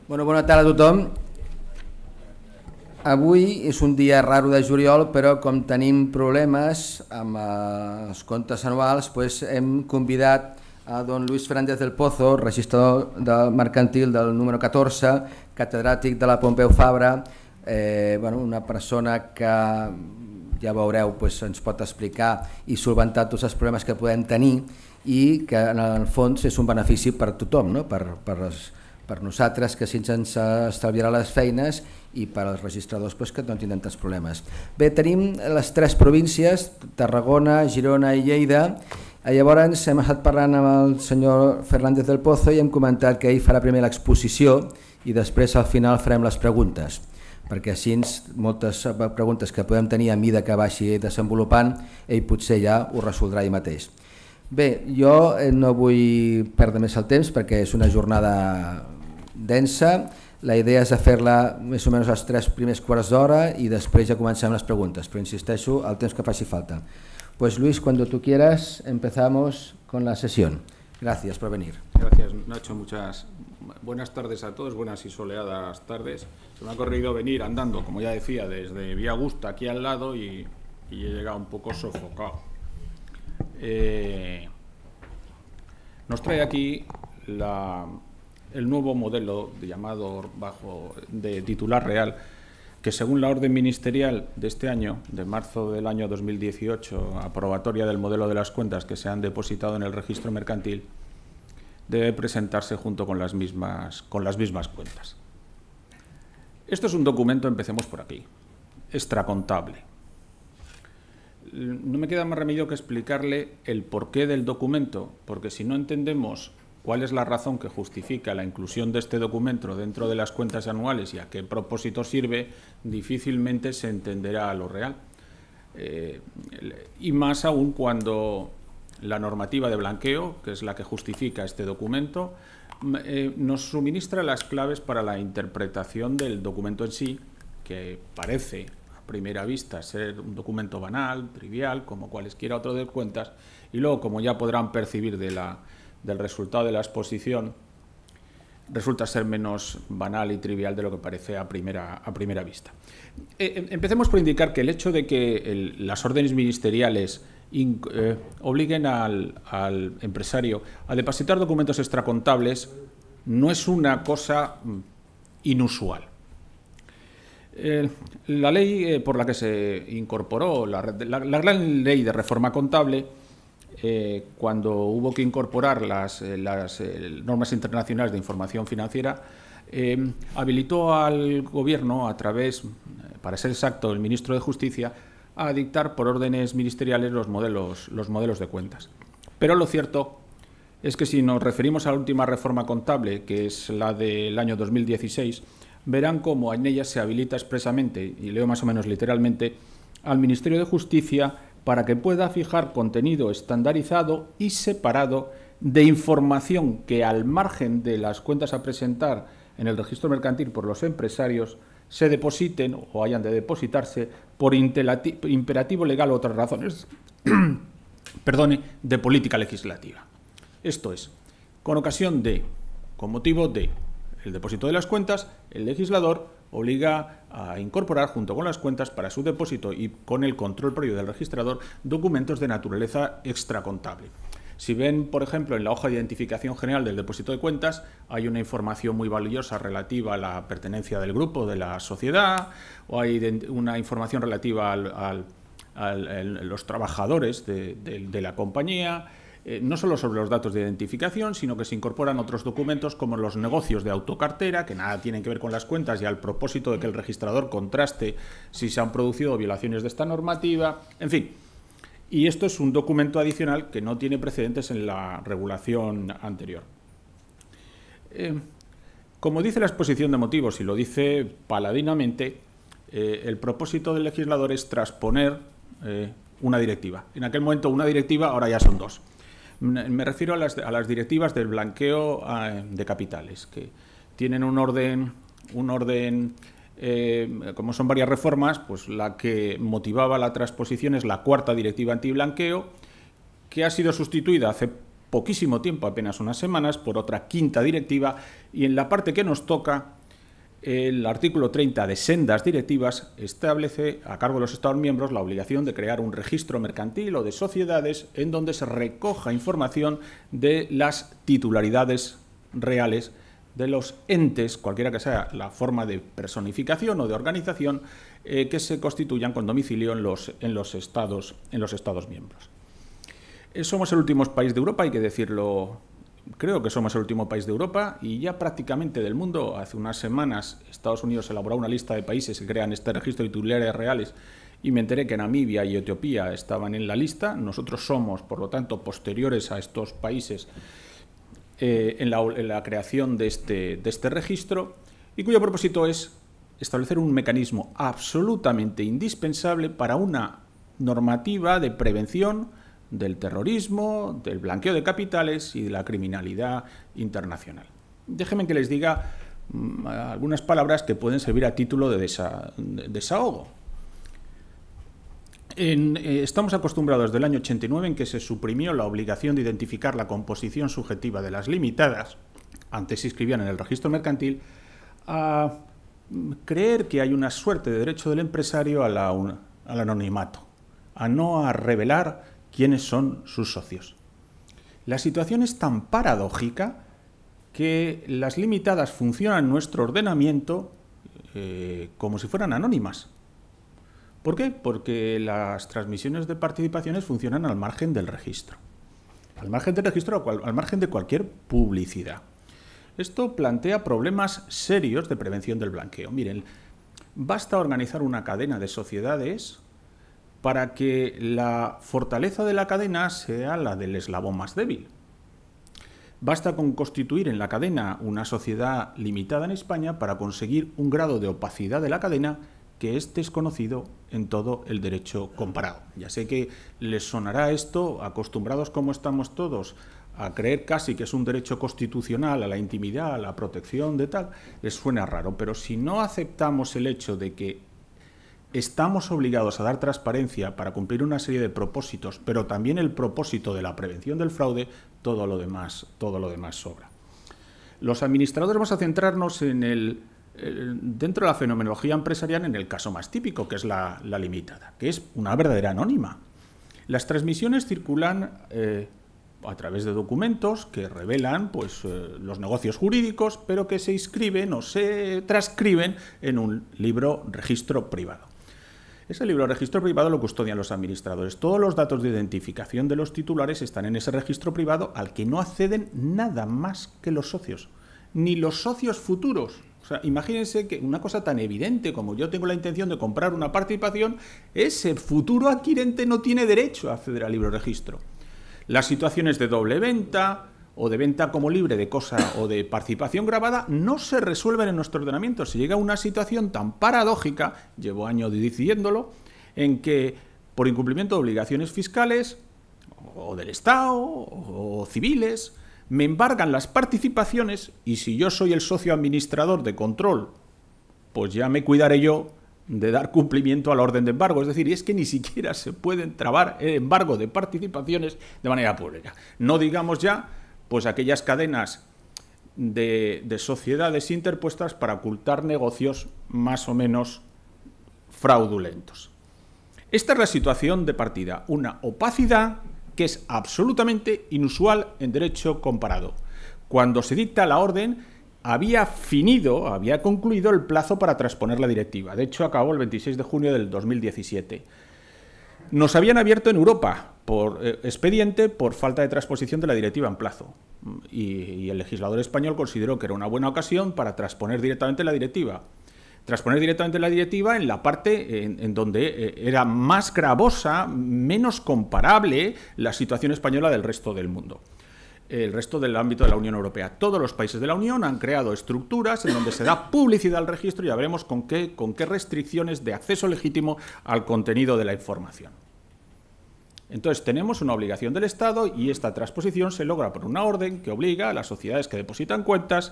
Bona tarda a tothom. Avui és un dia raro de juliol, però com tenim problemes amb els comptes anuals, hem convidat a don Luis Fernández del Pozo, registrador mercantil del número 14, catedràtic de la Pompeu Fabra, una persona que ja veureu ens pot explicar i solventar tots els problemes que podem tenir i que en el fons és un benefici per tothom, no? Per nosaltres, que així ens estalviarà les feines, i per als registradors que no tindran tants problemes. Bé, tenim les tres províncies, Tarragona, Girona i Lleida. Llavors hem estat parlant amb el senyor Fernández del Pozo i hem comentat que ell farà primer l'exposició i després al final farem les preguntes, perquè així moltes preguntes que podem tenir a mida que vagi desenvolupant, ell potser ja ho resoldrà ell mateix. Bé, jo no vull perdre més el temps perquè és una jornada densa. La idea és de fer-la més o menys als 3 primers quarts d'hora y després ja comencem les preguntes, però insisteixo, el temps que faci falta. Pues Luis, cuando tú quieras, empezamos con la sesión. Gracias por venir. Gracias, Nacho. Muchas buenas tardes a todos, buenas y soleadas tardes. Se me ha corrido venir andando, como ya decía, desde Vía Augusta aquí al lado y he llegado un poco sofocado. Nos trae aquí el nuevo modelo llamado de titular real, que según la orden ministerial de este año, de marzo del año 2018, aprobatoria del modelo de las cuentas que se han depositado en el registro mercantil, debe presentarse junto con las mismas cuentas. Esto es un documento, empecemos por aquí, extracontable. No me queda más remedio que explicarle el porqué del documento, porque si no entendemos cuál es la razón que justifica la inclusión de este documento dentro de las cuentas anuales y a qué propósito sirve, difícilmente se entenderá lo real. Y más aún cuando la normativa de blanqueo, que es la que justifica este documento, nos suministra las claves para la interpretación del documento en sí, que parece a primera vista ser un documento banal, trivial, como cualesquiera otro de cuentas, y luego, como ya podrán percibir del resultado de la exposición, resulta ser menos banal y trivial de lo que parece a primera vista. Empecemos por indicar que el hecho de que las órdenes ministeriales obliguen al empresario a depositar documentos extracontables no es una cosa inusual. La ley por la que se incorporó, la gran ley de reforma contable, cuando hubo que incorporar las normas internacionales de información financiera, habilitó al Gobierno, a través, para ser exacto, el ministro de Justicia, a dictar por órdenes ministeriales los modelos de cuentas. Pero lo cierto es que si nos referimos a la última reforma contable, que es la del año 2016, verán cómo en ella se habilita expresamente, y leo más o menos literalmente, al Ministerio de Justicia para que pueda fijar contenido estandarizado y separado de información que, al margen de las cuentas a presentar en el registro mercantil por los empresarios, se depositen o hayan de depositarse por imperativo legal o otras razones de política legislativa. Esto es, con motivo de el depósito de las cuentas, el legislador obliga a incorporar junto con las cuentas para su depósito y con el control previo del registrador documentos de naturaleza extracontable. Si ven, por ejemplo, en la hoja de identificación general del depósito de cuentas, hay una información muy valiosa relativa a la pertenencia del grupo, de la sociedad, o hay una información relativa a los trabajadores de la compañía, no solo sobre los datos de identificación, sino que se incorporan otros documentos como los negocios de autocartera, que nada tienen que ver con las cuentas y al propósito de que el registrador contraste si se han producido violaciones de esta normativa, en fin. Y esto es un documento adicional que no tiene precedentes en la regulación anterior. Como dice la exposición de motivos, y lo dice paladinamente, el propósito del legislador es transponer una directiva. En aquel momento una directiva, ahora ya son dos. Me refiero a las directivas del blanqueo de capitales, que tienen un orden, como son varias reformas, pues la que motivaba la transposición es la cuarta directiva antiblanqueo, que ha sido sustituida hace poquísimo tiempo, apenas unas semanas, por otra quinta directiva, y en la parte que nos toca El artículo 30 de sendas directivas establece a cargo de los Estados miembros la obligación de crear un registro mercantil o de sociedades en donde se recoja información de las titularidades reales de los entes, cualquiera que sea la forma de personificación o de organización, que se constituyan con domicilio en los Estados miembros. Somos el último país de Europa, hay que decirlo. Creo que somos el último país de Europa y ya prácticamente del mundo. Hace unas semanas Estados Unidos elaboró una lista de países que crean este registro de titulares reales y me enteré que Namibia y Etiopía estaban en la lista. Nosotros somos, por lo tanto, posteriores a estos países en la creación de este registro, y cuyo propósito es establecer un mecanismo absolutamente indispensable para una normativa de prevención del terrorismo, del blanqueo de capitales y de la criminalidad internacional. Déjenme que les diga algunas palabras que pueden servir a título de desahogo. Estamos acostumbrados desde el año 89, en que se suprimió la obligación de identificar la composición subjetiva de las limitadas, antes se inscribían en el registro mercantil, a creer que hay una suerte de derecho del empresario al anonimato, a no revelar quiénes son sus socios. La situación es tan paradójica que las limitadas funcionan en nuestro ordenamiento como si fueran anónimas. ¿Por qué? Porque las transmisiones de participaciones funcionan al margen del registro. Al margen del registro, al margen de cualquier publicidad. Esto plantea problemas serios de prevención del blanqueo. Miren, basta organizar una cadena de sociedades para que la fortaleza de la cadena sea la del eslabón más débil. Basta con constituir en la cadena una sociedad limitada en España para conseguir un grado de opacidad de la cadena que es desconocido en todo el derecho comparado. Ya sé que les sonará esto, acostumbrados como estamos todos a creer casi que es un derecho constitucional a la intimidad, a la protección de tal, les suena raro, pero si no aceptamos el hecho de que estamos obligados a dar transparencia para cumplir una serie de propósitos, pero también el propósito de la prevención del fraude, todo lo demás sobra. Los administradores vamos a centrarnos dentro de la fenomenología empresarial en el caso más típico, que es la limitada, que es una verdadera anónima. Las transmisiones circulan a través de documentos que revelan los negocios jurídicos, pero que se inscriben o se transcriben en un libro registro privado. Ese libro registro privado lo custodian los administradores. Todos los datos de identificación de los titulares están en ese registro privado al que no acceden nada más que los socios, ni los socios futuros. O sea, imagínense que una cosa tan evidente como yo tengo la intención de comprar una participación, ese futuro adquirente no tiene derecho a acceder al libro registro. Las situaciones de doble venta o de venta como libre de cosa o de participación grabada no se resuelven en nuestro ordenamiento. Se llega a una situación tan paradójica, llevo años diciéndolo, en que por incumplimiento de obligaciones fiscales o del Estado o civiles me embargan las participaciones y si yo soy el socio administrador de control, pues ya me cuidaré yo de dar cumplimiento a la orden de embargo. Es decir, es que ni siquiera se pueden trabar el embargo de participaciones de manera pública. No digamos ya pues aquellas cadenas de sociedades interpuestas para ocultar negocios más o menos fraudulentos. Esta es la situación de partida, una opacidad que es absolutamente inusual en derecho comparado. Cuando se dicta la orden, había concluido el plazo para transponer la directiva. De hecho, acabó el 26 de junio del 2017. Nos habían abierto en Europa por expediente por falta de transposición de la directiva en plazo. Y el legislador español consideró que era una buena ocasión para transponer directamente la directiva. Transponer directamente la directiva en la parte en donde era más gravosa, menos comparable la situación española del resto del mundo. El resto del ámbito de la Unión Europea. Todos los países de la Unión han creado estructuras en donde se da publicidad al registro y ya veremos con qué restricciones de acceso legítimo al contenido de la información. Entonces tenemos una obligación del Estado y esta transposición se logra por una orden que obliga a las sociedades que depositan cuentas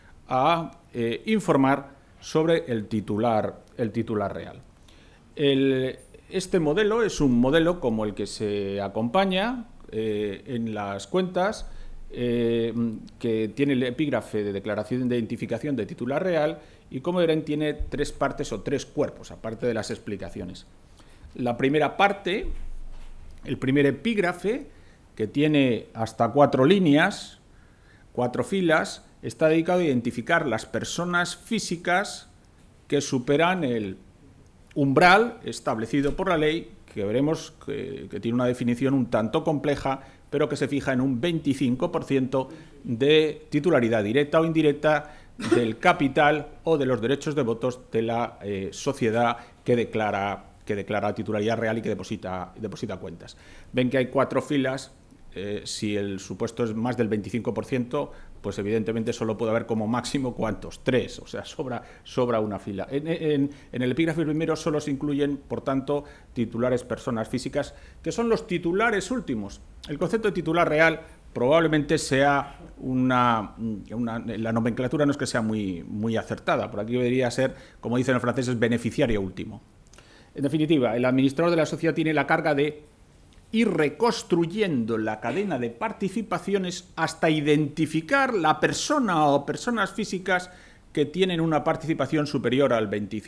a informar sobre el titular real. Este modelo es un modelo como el que se acompaña en las cuentas que tiene el epígrafe de declaración de identificación de titular real y, como verán, tiene 3 partes o 3 cuerpos, aparte de las explicaciones. La primera parte, el primer epígrafe, que tiene hasta 4 líneas, 4 filas, está dedicado a identificar las personas físicas que superan el umbral establecido por la ley, que veremos que tiene una definición un tanto compleja, pero que se fija en un 25% de titularidad directa o indirecta del capital o de los derechos de votos de la sociedad que declara titularidad real y que deposita cuentas. Ven que hay 4 filas. Si el supuesto es más del 25%, pues evidentemente solo puede haber como máximo, ¿cuántos? 3, o sea, sobra una fila. En el epígrafe primero solo se incluyen, por tanto, titulares personas físicas, que son los titulares últimos. El concepto de titular real probablemente sea la nomenclatura no es que sea muy acertada, por aquí debería ser, como dicen los franceses, beneficiario último. En definitiva, el administrador de la sociedad tiene la carga de ir reconstruyendo la cadena de participaciones hasta identificar la persona o personas físicas que tienen una participación superior al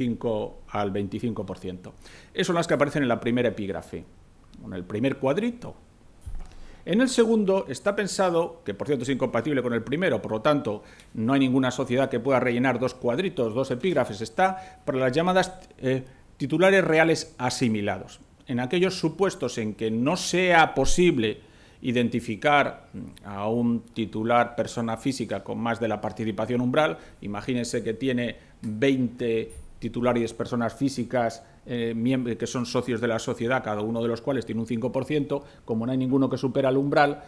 25%. Esas son las que aparecen en la primera epígrafe, en el primer cuadrito. En el segundo está pensado, que por cierto es incompatible con el primero, por lo tanto no hay ninguna sociedad que pueda rellenar 2 cuadritos, 2 epígrafes, está para las llamadas titulares reales asimilados. En aquellos supuestos en que no sea posible identificar a un titular persona física con más de la participación umbral, imagínense que tiene 20 titulares personas físicas que son socios de la sociedad, cada uno de los cuales tiene un 5%, como no hay ninguno que supera el umbral,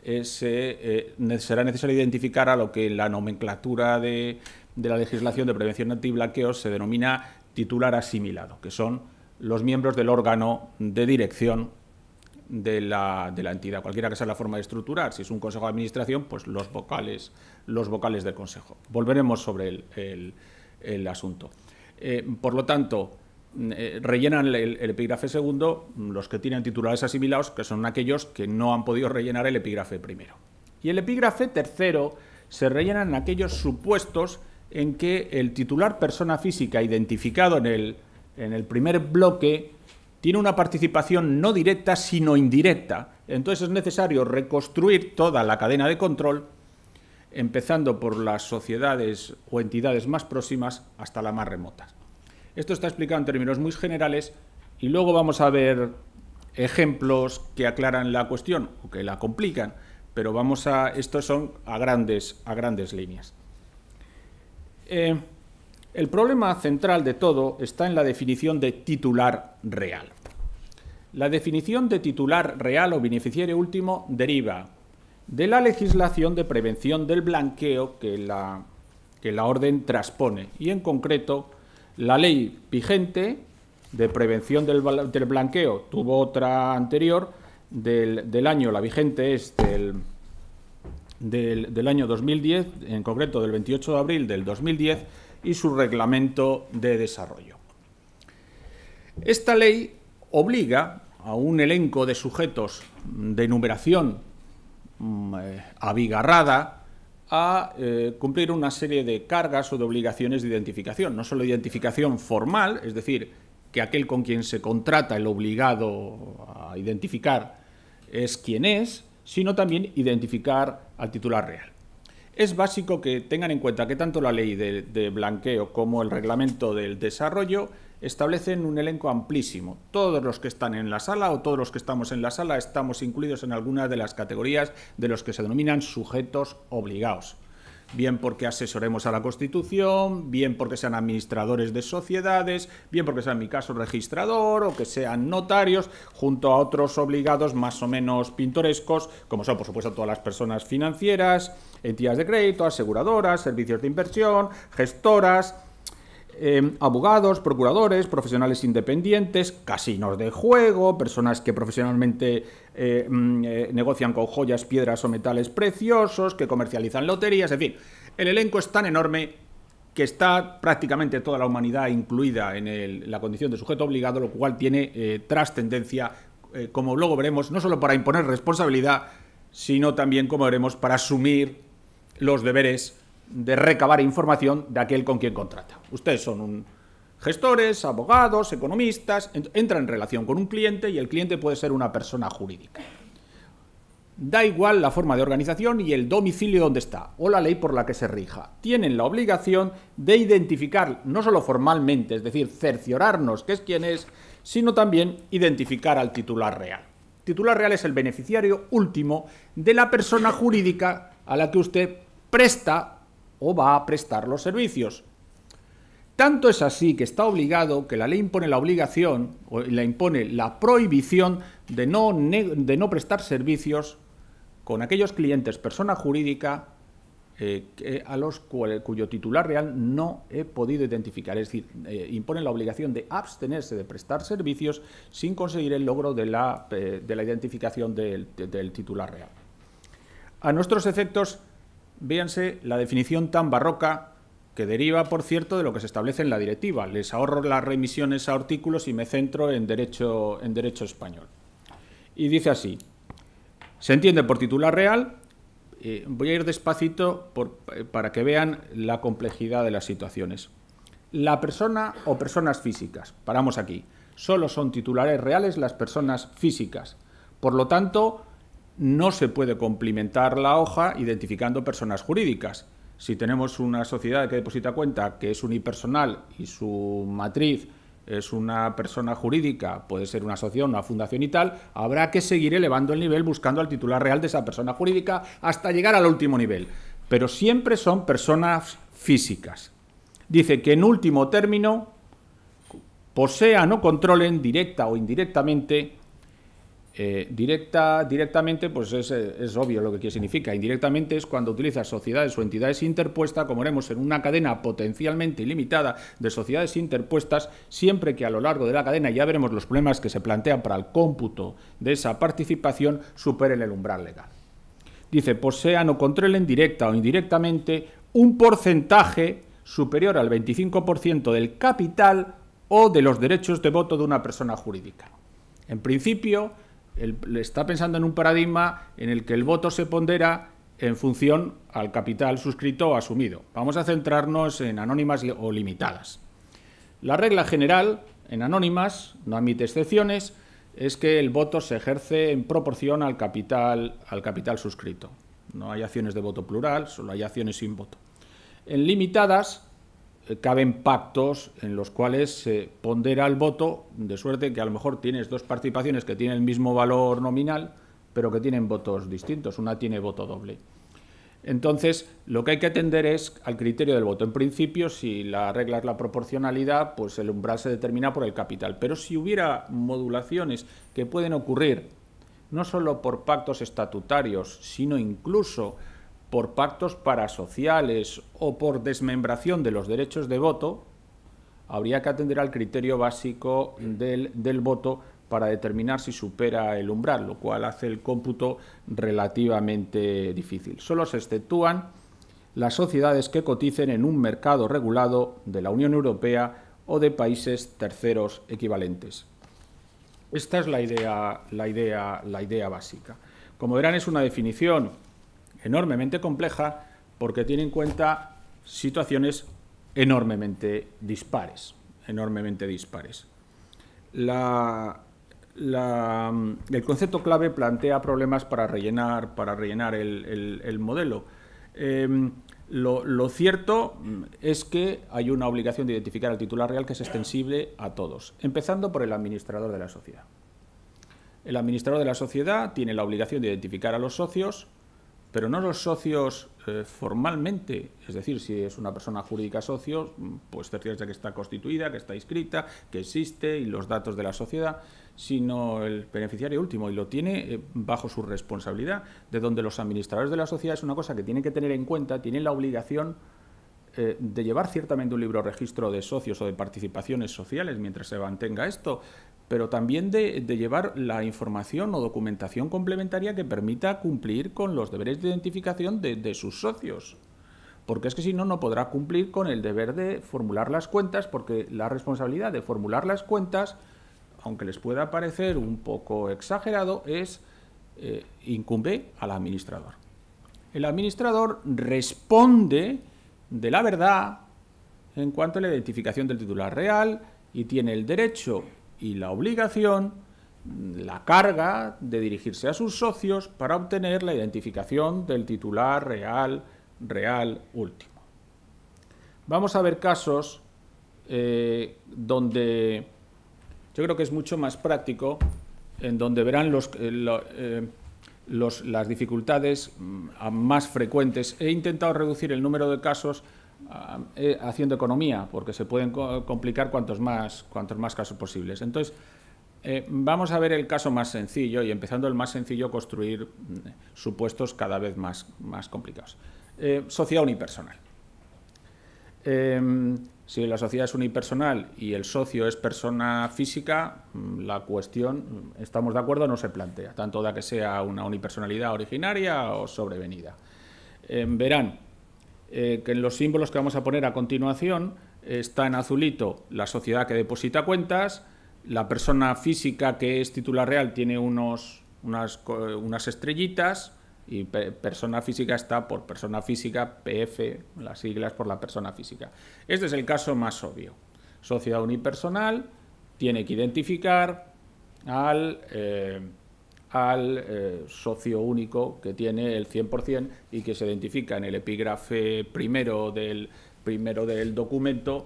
será necesario identificar a lo que en la nomenclatura de la legislación de prevención antiblanqueo se denomina titular asimilado, que son los miembros del órgano de dirección de la entidad, cualquiera que sea la forma de estructurar. Si es un consejo de administración, pues los vocales del consejo. Volveremos sobre el asunto. Por lo tanto, rellenan el epígrafe segundo los que tienen titulares asimilados, que son aquellos que no han podido rellenar el epígrafe primero. Y el epígrafe tercero se rellenan en aquellos supuestos en que el titular persona física identificado en el primer bloque tiene una participación no directa, sino indirecta. Entonces es necesario reconstruir toda la cadena de control, empezando por las sociedades o entidades más próximas hasta las más remotas. Esto está explicado en términos muy generales y luego vamos a ver ejemplos que aclaran la cuestión o que la complican, pero estos son a grandes líneas. El problema central de todo está en la definición de titular real. La definición de titular real o beneficiario último deriva de la legislación de prevención del blanqueo que la orden transpone, y en concreto la ley vigente de prevención del blanqueo tuvo otra anterior del año, la vigente es del año 2010, en concreto del 28 de abril del 2010, y su reglamento de desarrollo. Esta ley obliga a un elenco de sujetos de numeración abigarrada a cumplir una serie de cargas o de obligaciones de identificación, no solo identificación formal, es decir, que aquel con quien se contrata el obligado a identificar es quien es, sino también identificar al titular real. Es básico que tengan en cuenta que tanto la ley de blanqueo como el reglamento del desarrollo establecen un elenco amplísimo. Todos los que están en la sala o todos los que estamos en la sala estamos incluidos en alguna de las categorías de los que se denominan sujetos obligados. Bien porque asesoremos a la Constitución, bien porque sean administradores de sociedades, bien porque sea en mi caso registrador o que sean notarios, junto a otros obligados más o menos pintorescos, como son por supuesto todas las personas financieras, entidades de crédito, aseguradoras, servicios de inversión, gestoras, abogados, procuradores, profesionales independientes, casinos de juego, personas que profesionalmente negocian con joyas, piedras o metales preciosos, que comercializan loterías, en fin. El elenco es tan enorme que está prácticamente toda la humanidad incluida en la condición de sujeto obligado, lo cual tiene trascendencia, como luego veremos, no solo para imponer responsabilidad, sino también, como veremos, para asumir los deberes de recabar información de aquel con quien contrata. Ustedes son gestores, abogados, economistas, entran en relación con un cliente y el cliente puede ser una persona jurídica. Da igual la forma de organización y el domicilio donde está, o la ley por la que se rija. Tienen la obligación de identificar, no solo formalmente, es decir, cerciorarnos que es quien es, sino también identificar al titular real. El titular real es el beneficiario último de la persona jurídica a la que usted presta o va a prestar los servicios. Tanto es así que está obligado, que la ley impone la obligación, o la impone la prohibición de no prestar servicios con aquellos clientes, persona jurídica, cuyo titular real no he podido identificar. Es decir, impone la obligación de abstenerse de prestar servicios sin conseguir el logro de la identificación del titular real. A nuestros efectos, véanse la definición tan barroca que deriva, por cierto, de lo que se establece en la directiva. Les ahorro las remisiones a artículos y me centro en derecho español. Y dice así: se entiende por titular real, voy a ir despacito para que vean la complejidad de las situaciones. La persona o personas físicas, paramos aquí, solo son titulares reales las personas físicas. Por lo tanto, no se puede complementar la hoja identificando personas jurídicas. Si tenemos una sociedad que deposita cuenta que es unipersonal y su matriz es una persona jurídica, puede ser una asociación, una fundación y tal, habrá que seguir elevando el nivel buscando al titular real de esa persona jurídica hasta llegar al último nivel. Pero siempre son personas físicas. Dice que en último término posean o controlen directa o indirectamente. Directamente, pues es obvio lo que significa. Indirectamente es cuando utiliza sociedades o entidades interpuestas, como veremos, en una cadena potencialmente ilimitada de sociedades interpuestas, siempre que a lo largo de la cadena, ya veremos los problemas que se plantean para el cómputo de esa participación, superen el umbral legal. Dice, posean o controlen directa o indirectamente un porcentaje superior al 25% del capital o de los derechos de voto de una persona jurídica. En principio, está pensando en un paradigma en el que el voto se pondera en función al capital suscrito o asumido. Vamos a centrarnos en anónimas o limitadas. La regla general en anónimas, no admite excepciones, es que el voto se ejerce en proporción al capital suscrito. No hay acciones de voto plural, solo hay acciones sin voto. En limitadas caben pactos en los cuales se pondera el voto, de suerte que a lo mejor tienes dos participaciones que tienen el mismo valor nominal, pero que tienen votos distintos. Una tiene voto doble. Entonces, lo que hay que atender es al criterio del voto. En principio, si la regla es la proporcionalidad, pues el umbral se determina por el capital. Pero si hubiera modulaciones que pueden ocurrir, no solo por pactos estatutarios, sino incluso por pactos parasociales o por desmembración de los derechos de voto, habría que atender al criterio básico del voto para determinar si supera el umbral, lo cual hace el cómputo relativamente difícil. Solo se exceptúan las sociedades que coticen en un mercado regulado de la Unión Europea o de países terceros equivalentes. Esta es la idea básica. Como verán, es una definición enormemente compleja porque tiene en cuenta situaciones enormemente dispares. El concepto clave plantea problemas para rellenar el modelo. Lo cierto es que hay una obligación de identificar al titular real que es extensible a todos, empezando por el administrador de la sociedad. El administrador de la sociedad tiene la obligación de identificar a los socios, pero no los socios formalmente, es decir, si es una persona jurídica socio, pues cerciorarse que está constituida, que está inscrita, que existe y los datos de la sociedad, sino el beneficiario último, y lo tiene bajo su responsabilidad, de donde los administradores de la sociedad es una cosa que tienen que tener en cuenta, tienen la obligación de llevar ciertamente un libro registro de socios o de participaciones sociales mientras se mantenga esto, pero también de llevar la información o documentación complementaria que permita cumplir con los deberes de identificación de sus socios. Porque es que si no, no podrá cumplir con el deber de formular las cuentas, porque la responsabilidad de formular las cuentas, aunque les pueda parecer un poco exagerado, incumbe al administrador. El administrador responde de la verdad en cuanto a la identificación del titular real y tiene el derecho y la obligación, la carga de dirigirse a sus socios para obtener la identificación del titular real último. Vamos a ver casos donde yo creo que es mucho más práctico, en donde verán las dificultades más frecuentes. He intentado reducir el número de casos haciendo economía, porque se pueden complicar cuantos más casos posibles. Entonces, vamos a ver el caso más sencillo y, empezando el más sencillo, construir supuestos cada vez más complicados. Sociedad unipersonal. Si la sociedad es unipersonal y el socio es persona física, la cuestión, estamos de acuerdo, no se plantea, tanto da que sea una unipersonalidad originaria o sobrevenida. Verán que en los símbolos que vamos a poner a continuación está en azulito la sociedad que deposita cuentas, la persona física que es titular real tiene unas estrellitas, y persona física está por persona física, PF, las siglas por la persona física. Este es el caso más obvio. Sociedad unipersonal tiene que identificar al socio único que tiene el 100% y que se identifica en el epígrafe primero del documento.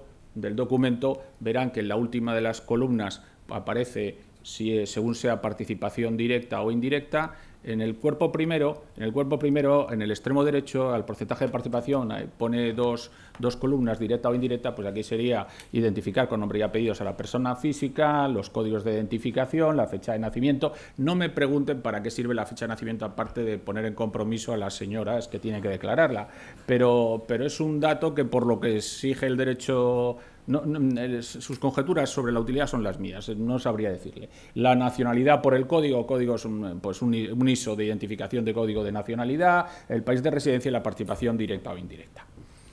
Verán que en la última de las columnas aparece según sea participación directa o indirecta. En el cuerpo primero, en el extremo derecho, al porcentaje de participación pone dos columnas, directa o indirecta. Pues aquí sería identificar con nombre y apellidos a la persona física, los códigos de identificación, la fecha de nacimiento. No me pregunten para qué sirve la fecha de nacimiento, aparte de poner en compromiso a las señoras que tienen que declararla. Pero es un dato que, por lo que exige el derecho, sus conjeturas sobre la utilidad son las mías, no sabría decirle. La nacionalidad por el código es un ISO de identificación de código de nacionalidad, el país de residencia y la participación directa o indirecta.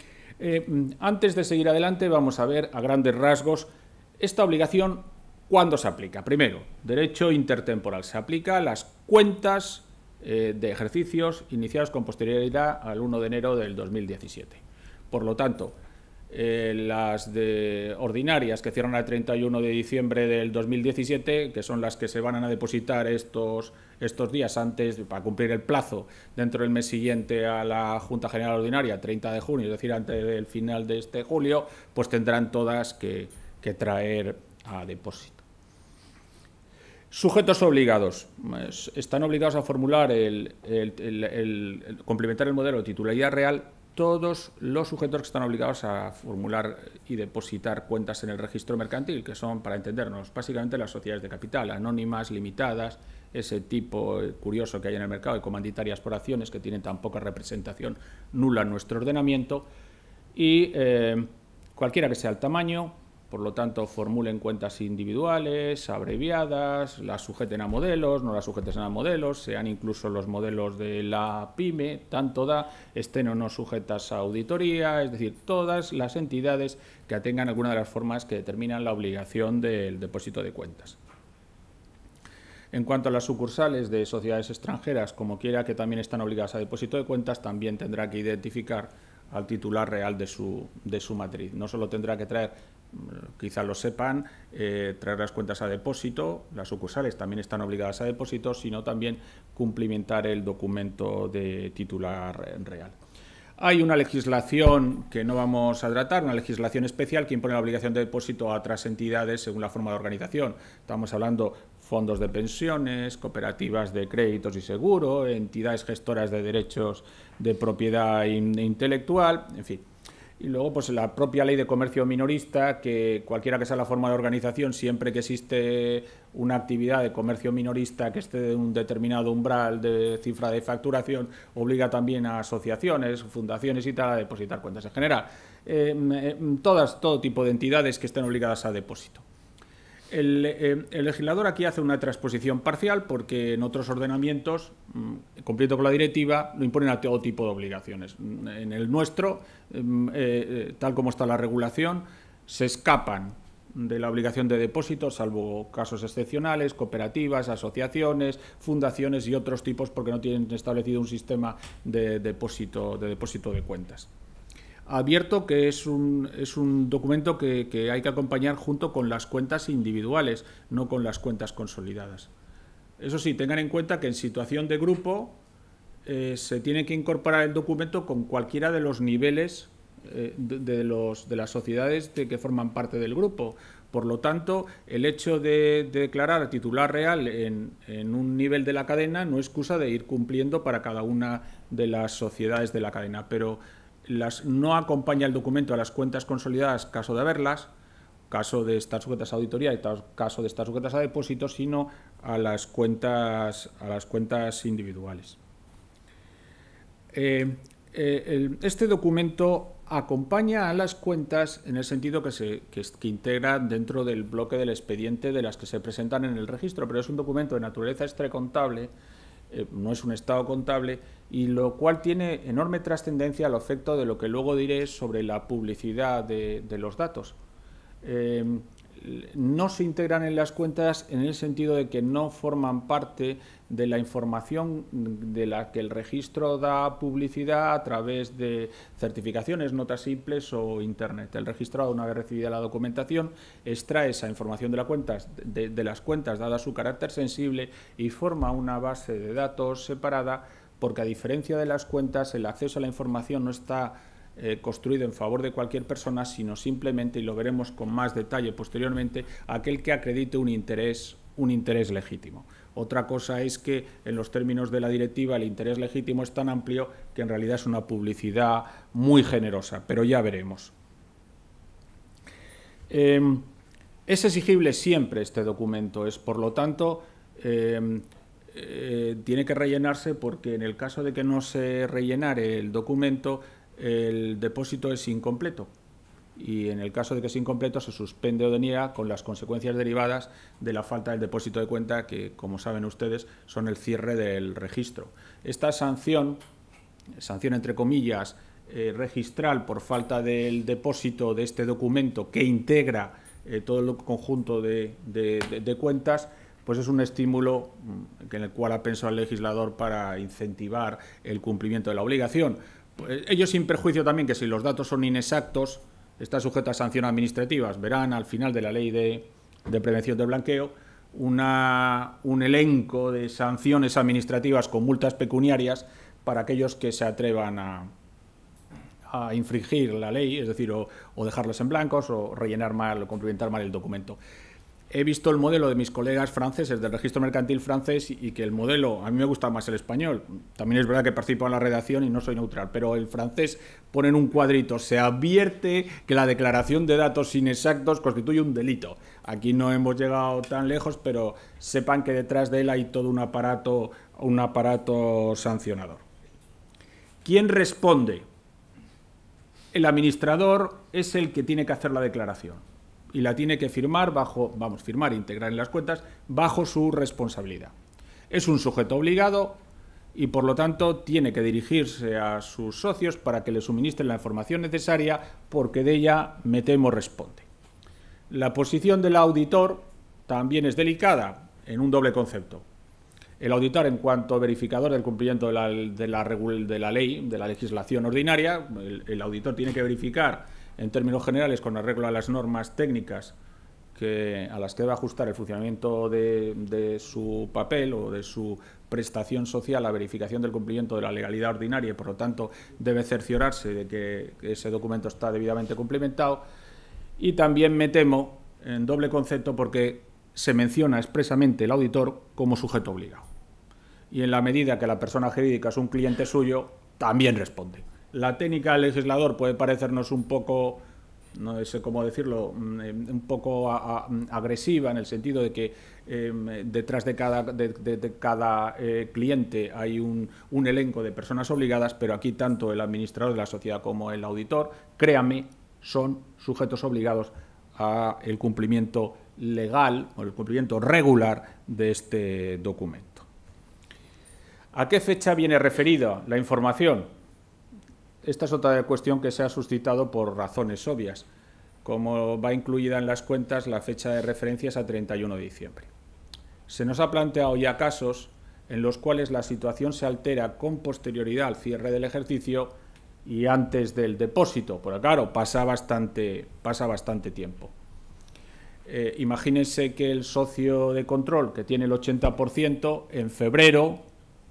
Antes de seguir adelante, vamos a ver a grandes rasgos esta obligación, ¿cuándo se aplica? Primero, derecho intertemporal. Se aplica a las cuentas de ejercicios iniciados con posterioridad al 1 de enero del 2017. Por lo tanto, las de ordinarias que cierran el 31 de diciembre del 2017, que son las que se van a depositar estos días antes, para cumplir el plazo dentro del mes siguiente a la Junta General Ordinaria, 30 de junio, es decir, antes del final de este julio, pues tendrán todas que traer a depósito. Sujetos obligados. Están obligados a formular complementar el modelo de titularidad real todos los sujetos que están obligados a formular y depositar cuentas en el registro mercantil, que son, para entendernos, básicamente las sociedades de capital, anónimas, limitadas, ese tipo curioso que hay en el mercado de comanditarias por acciones, que tienen tan poca representación nula en nuestro ordenamiento, y cualquiera que sea el tamaño. Por lo tanto, formulen cuentas individuales, abreviadas, las sujeten a modelos, no las sujeten a modelos, sean incluso los modelos de la PYME, tanto estén o no sujetas a auditoría, es decir, todas las entidades que tengan alguna de las formas que determinan la obligación del depósito de cuentas. En cuanto a las sucursales de sociedades extranjeras, como quiera que también están obligadas a depósito de cuentas, también tendrá que identificar al titular real de su matriz. No solo tendrá que traer, quizá lo sepan, traer las cuentas a depósito, las sucursales también están obligadas a depósito, sino también cumplimentar el documento de titular real. Hay una legislación que no vamos a tratar, una legislación especial que impone la obligación de depósito a otras entidades según la forma de organización. Estamos hablando fondos de pensiones, cooperativas de créditos y seguro, entidades gestoras de derechos de propiedad intelectual, en fin. Y luego, pues la propia ley de comercio minorista, que cualquiera que sea la forma de organización, siempre que existe una actividad de comercio minorista que esté de un determinado umbral de cifra de facturación, obliga también a asociaciones, fundaciones y tal a depositar cuentas en general. Todo tipo de entidades que estén obligadas a depósito. El legislador aquí hace una transposición parcial porque en otros ordenamientos, cumpliendo con la directiva, lo imponen a todo tipo de obligaciones. En el nuestro, tal como está la regulación, se escapan de la obligación de depósito, salvo casos excepcionales, cooperativas, asociaciones, fundaciones y otros tipos, porque no tienen establecido un sistema de depósito de cuentas. Advierto que es un documento que hay que acompañar junto con las cuentas individuales, no con las cuentas consolidadas. Eso sí, tengan en cuenta que en situación de grupo se tiene que incorporar el documento con cualquiera de los niveles de las sociedades que forman parte del grupo. Por lo tanto, el hecho de declarar titular real en un nivel de la cadena no es excusa de ir cumpliendo para cada una de las sociedades de la cadena, pero no acompaña el documento a las cuentas consolidadas caso de haberlas, caso de estar sujetas a auditoría y caso de estar sujetas a depósitos, sino a las cuentas individuales. Este documento acompaña a las cuentas en el sentido que integra dentro del bloque del expediente de las que se presentan en el registro, pero es un documento de naturaleza extracontable, no es un estado contable, y lo cual tiene enorme trascendencia al efecto de lo que luego diré sobre la publicidad de los datos. No se integran en las cuentas en el sentido de que no forman parte de la información de la que el registro da publicidad a través de certificaciones, notas simples o Internet. El registrado, una vez recibida la documentación, extrae esa información de las cuentas, dada su carácter sensible, y forma una base de datos separada, porque a diferencia de las cuentas, el acceso a la información no está construido en favor de cualquier persona, sino simplemente, y lo veremos con más detalle posteriormente, aquel que acredite un interés legítimo. Otra cosa es que en los términos de la directiva el interés legítimo es tan amplio que en realidad es una publicidad muy generosa, pero ya veremos. Es exigible siempre este documento, por lo tanto, tiene que rellenarse, porque en el caso de que no se rellenare el documento, el depósito es incompleto, y en el caso de que sea incompleto se suspende o deniega, con las consecuencias derivadas de la falta del depósito de cuenta, que, como saben ustedes, son el cierre del registro. Esta sanción entre comillas, registral por falta del depósito de este documento que integra todo el conjunto de cuentas, pues es un estímulo en el cual ha pensado el legislador para incentivar el cumplimiento de la obligación. Ello sin perjuicio también que si los datos son inexactos, está sujeta a sanciones administrativas. Verán al final de la ley de prevención del blanqueo un elenco de sanciones administrativas con multas pecuniarias para aquellos que se atrevan a infringir la ley, es decir, o dejarlos en blancos o rellenar mal o complementar mal el documento. He visto el modelo de mis colegas franceses del registro mercantil francés y que el modelo, a mí me gusta más el español. También es verdad que participo en la redacción y no soy neutral, pero el francés pone en un cuadrito: se advierte que la declaración de datos inexactos constituye un delito. Aquí no hemos llegado tan lejos, pero sepan que detrás de él hay todo un aparato sancionador. ¿Quién responde? El administrador es el que tiene que hacer la declaración y la tiene que firmar firmar e integrar en las cuentas bajo su responsabilidad. Es un sujeto obligado y, por lo tanto, tiene que dirigirse a sus socios para que le suministren la información necesaria, porque de ella, me temo, responde. La posición del auditor también es delicada en un doble concepto. El auditor, en cuanto verificador del cumplimiento de la ley, de la legislación ordinaria, el auditor tiene que verificar en términos generales, con arreglo a las normas técnicas a las que debe ajustar el funcionamiento de su papel o de su prestación social, la verificación del cumplimiento de la legalidad ordinaria, y por lo tanto debe cerciorarse de que ese documento está debidamente cumplimentado. Y también me temo en doble concepto porque se menciona expresamente el auditor como sujeto obligado. Y en la medida que la persona jurídica es un cliente suyo, también responde. La técnica del legislador puede parecernos un poco, no sé cómo decirlo, un poco agresiva, en el sentido de que detrás de cada cliente hay un elenco de personas obligadas, pero aquí tanto el administrador de la sociedad como el auditor, créanme, son sujetos obligados al cumplimiento legal o el cumplimiento regular de este documento. ¿A qué fecha viene referida la información? Esta es otra cuestión que se ha suscitado por razones obvias. Como va incluida en las cuentas, la fecha de referencia es a 31 de diciembre. Se nos ha planteado ya casos en los cuales la situación se altera con posterioridad al cierre del ejercicio y antes del depósito, porque claro, pasa bastante tiempo. Imagínense que el socio de control, que tiene el 80%, en febrero,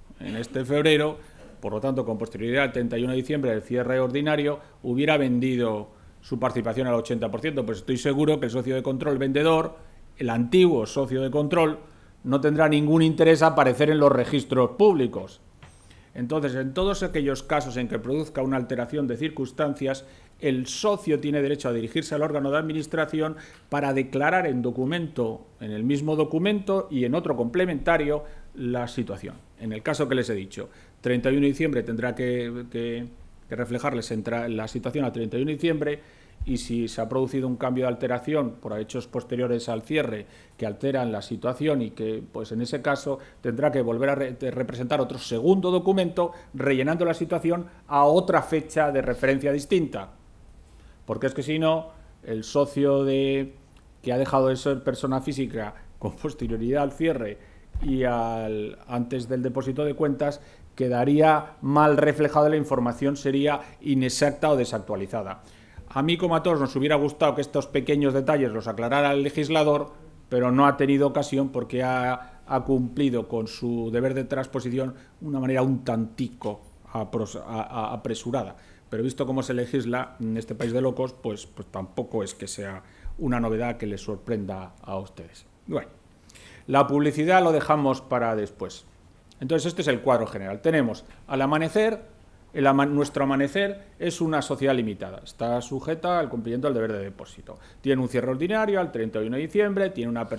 por lo tanto con posterioridad al 31 de diciembre del cierre ordinario, hubiera vendido su participación al 80%, pues estoy seguro que el socio de control vendedor, el antiguo socio de control, no tendrá ningún interés a aparecer en los registros públicos. Entonces, en todos aquellos casos en que produzca una alteración de circunstancias, el socio tiene derecho a dirigirse al órgano de administración para declarar en el mismo documento y en otro complementario la situación. En el caso que les he dicho, 31 de diciembre tendrá que reflejarles la situación a 31 de diciembre, y si se ha producido un cambio de alteración por hechos posteriores al cierre que alteran la situación, y que pues en ese caso tendrá que volver a representar otro segundo documento rellenando la situación a otra fecha de referencia distinta. Porque es que si no, el socio que ha dejado de ser persona física con posterioridad al cierre y antes del depósito de cuentas quedaría mal reflejado, la información sería inexacta o desactualizada. A mí, como a todos, nos hubiera gustado que estos pequeños detalles los aclarara el legislador, pero no ha tenido ocasión porque ha cumplido con su deber de transposición de una manera un tantico apresurada. Pero visto cómo se legisla en este país de locos, pues tampoco es que sea una novedad que les sorprenda a ustedes. Bueno, la publicidad lo dejamos para después. Entonces, este es el cuadro general. Tenemos al amanecer. Nuestro amanecer es una sociedad limitada, está sujeta al cumplimiento del deber de depósito. Tiene un cierre ordinario al 31 de diciembre, tiene una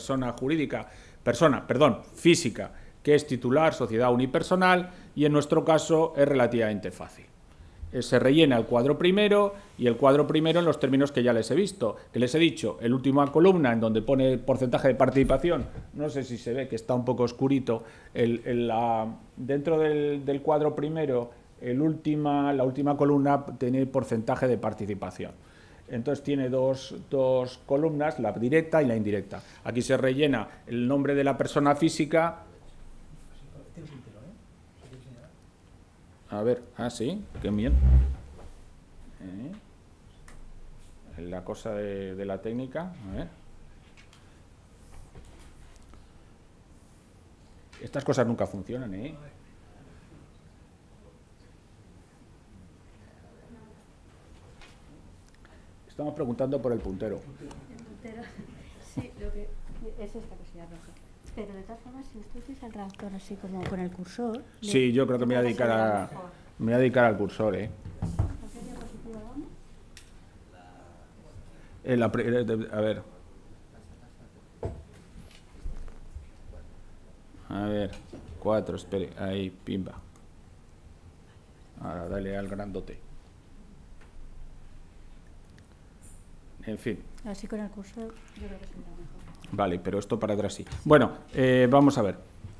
física, que es titular, sociedad unipersonal, y en nuestro caso es relativamente fácil. Se rellena el cuadro primero, y el cuadro primero en los términos que ya les he dicho, el última columna en donde pone el porcentaje de participación, no sé si se ve que está un poco oscurito, dentro del cuadro primero, la última columna tiene porcentaje de participación. Entonces tiene dos columnas, la directa y la indirecta. Aquí se rellena el nombre de la persona física. A ver, sí, qué bien. La cosa de la técnica, a ver. Estas cosas nunca funcionan, ¿eh? Estamos preguntando por el puntero. El puntero, sí, es esta cosilla roja. Pero de todas formas, si usted utiliza el redactor así como con el cursor... Sí, yo creo que me voy a dedicar al cursor, ¿eh? ¿A qué diapositiva vamos? A ver. A ver, 4, espere, ahí, pimba. Ahora dale al grandote. En fin. Así con el cursor, yo creo que sería mejor. Vale, pero esto para atrás sí. Bueno, vamos a ver.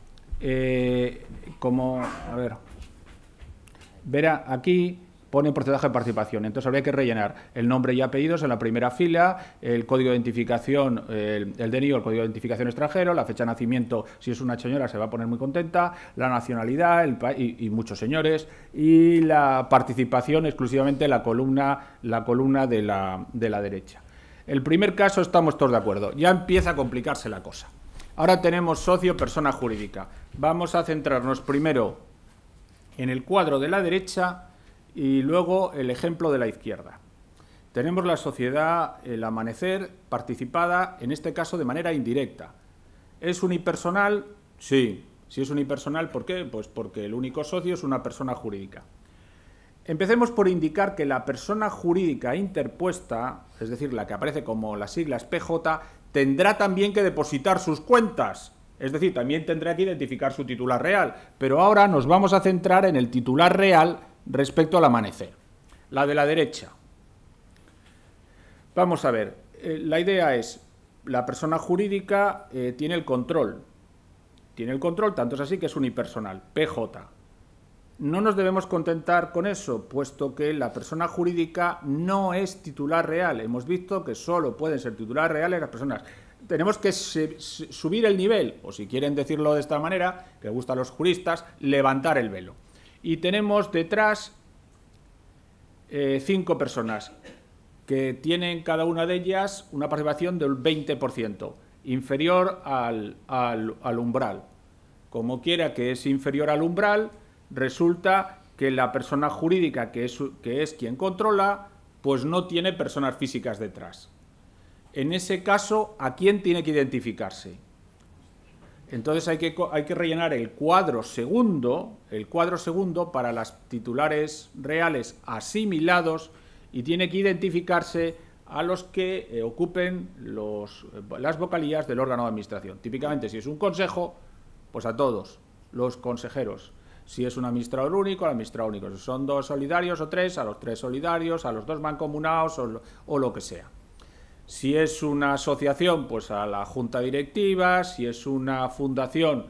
A ver. Verá, aquí pone porcentaje de participación. Entonces habría que rellenar el nombre y apellidos en la primera fila, el código de identificación, el DNI o el código de identificación extranjero, la fecha de nacimiento, si es una señora se va a poner muy contenta, la nacionalidad y muchos señores, y la participación exclusivamente la columna de la derecha. El primer caso estamos todos de acuerdo. Ya empieza a complicarse la cosa. Ahora tenemos socio, persona jurídica. Vamos a centrarnos primero en el cuadro de la derecha y luego el ejemplo de la izquierda. Tenemos la sociedad, el amanecer, participada, en este caso de manera indirecta. ¿Es unipersonal? Sí. Si es unipersonal, ¿por qué? Pues porque el único socio es una persona jurídica. Empecemos por indicar que la persona jurídica interpuesta, es decir, la que aparece como las siglas PJ, tendrá también que depositar sus cuentas. Es decir, también tendrá que identificar su titular real. Pero ahora nos vamos a centrar en el titular real respecto al amanecer. La de la derecha. Vamos a ver. La idea es, la persona jurídica tiene el control. Tiene el control, tanto es así que es unipersonal, PJ. No nos debemos contentar con eso, puesto que la persona jurídica no es titular real. Hemos visto que solo pueden ser titulares reales las personas. Tenemos que subir el nivel, o si quieren decirlo de esta manera, que les gusta a los juristas, levantar el velo. Y tenemos detrás 5 personas que tienen cada una de ellas una participación del 20%, inferior al umbral. Como quiera que es inferior al umbral, resulta que la persona jurídica, que es quien controla, pues no tiene personas físicas detrás. En ese caso, ¿a quién tiene que identificarse? Entonces hay que rellenar el cuadro segundo para las titulares reales asimilados, y tiene que identificarse a los que ocupen las vocalías del órgano de administración. Típicamente, si es un consejo, pues a todos los consejeros. Si es un administrador único, al administrador único. Si son 2 solidarios o 3, a los 3 solidarios, a los 2 mancomunados o lo que sea. Si es una asociación, pues a la junta directiva. Si es una fundación,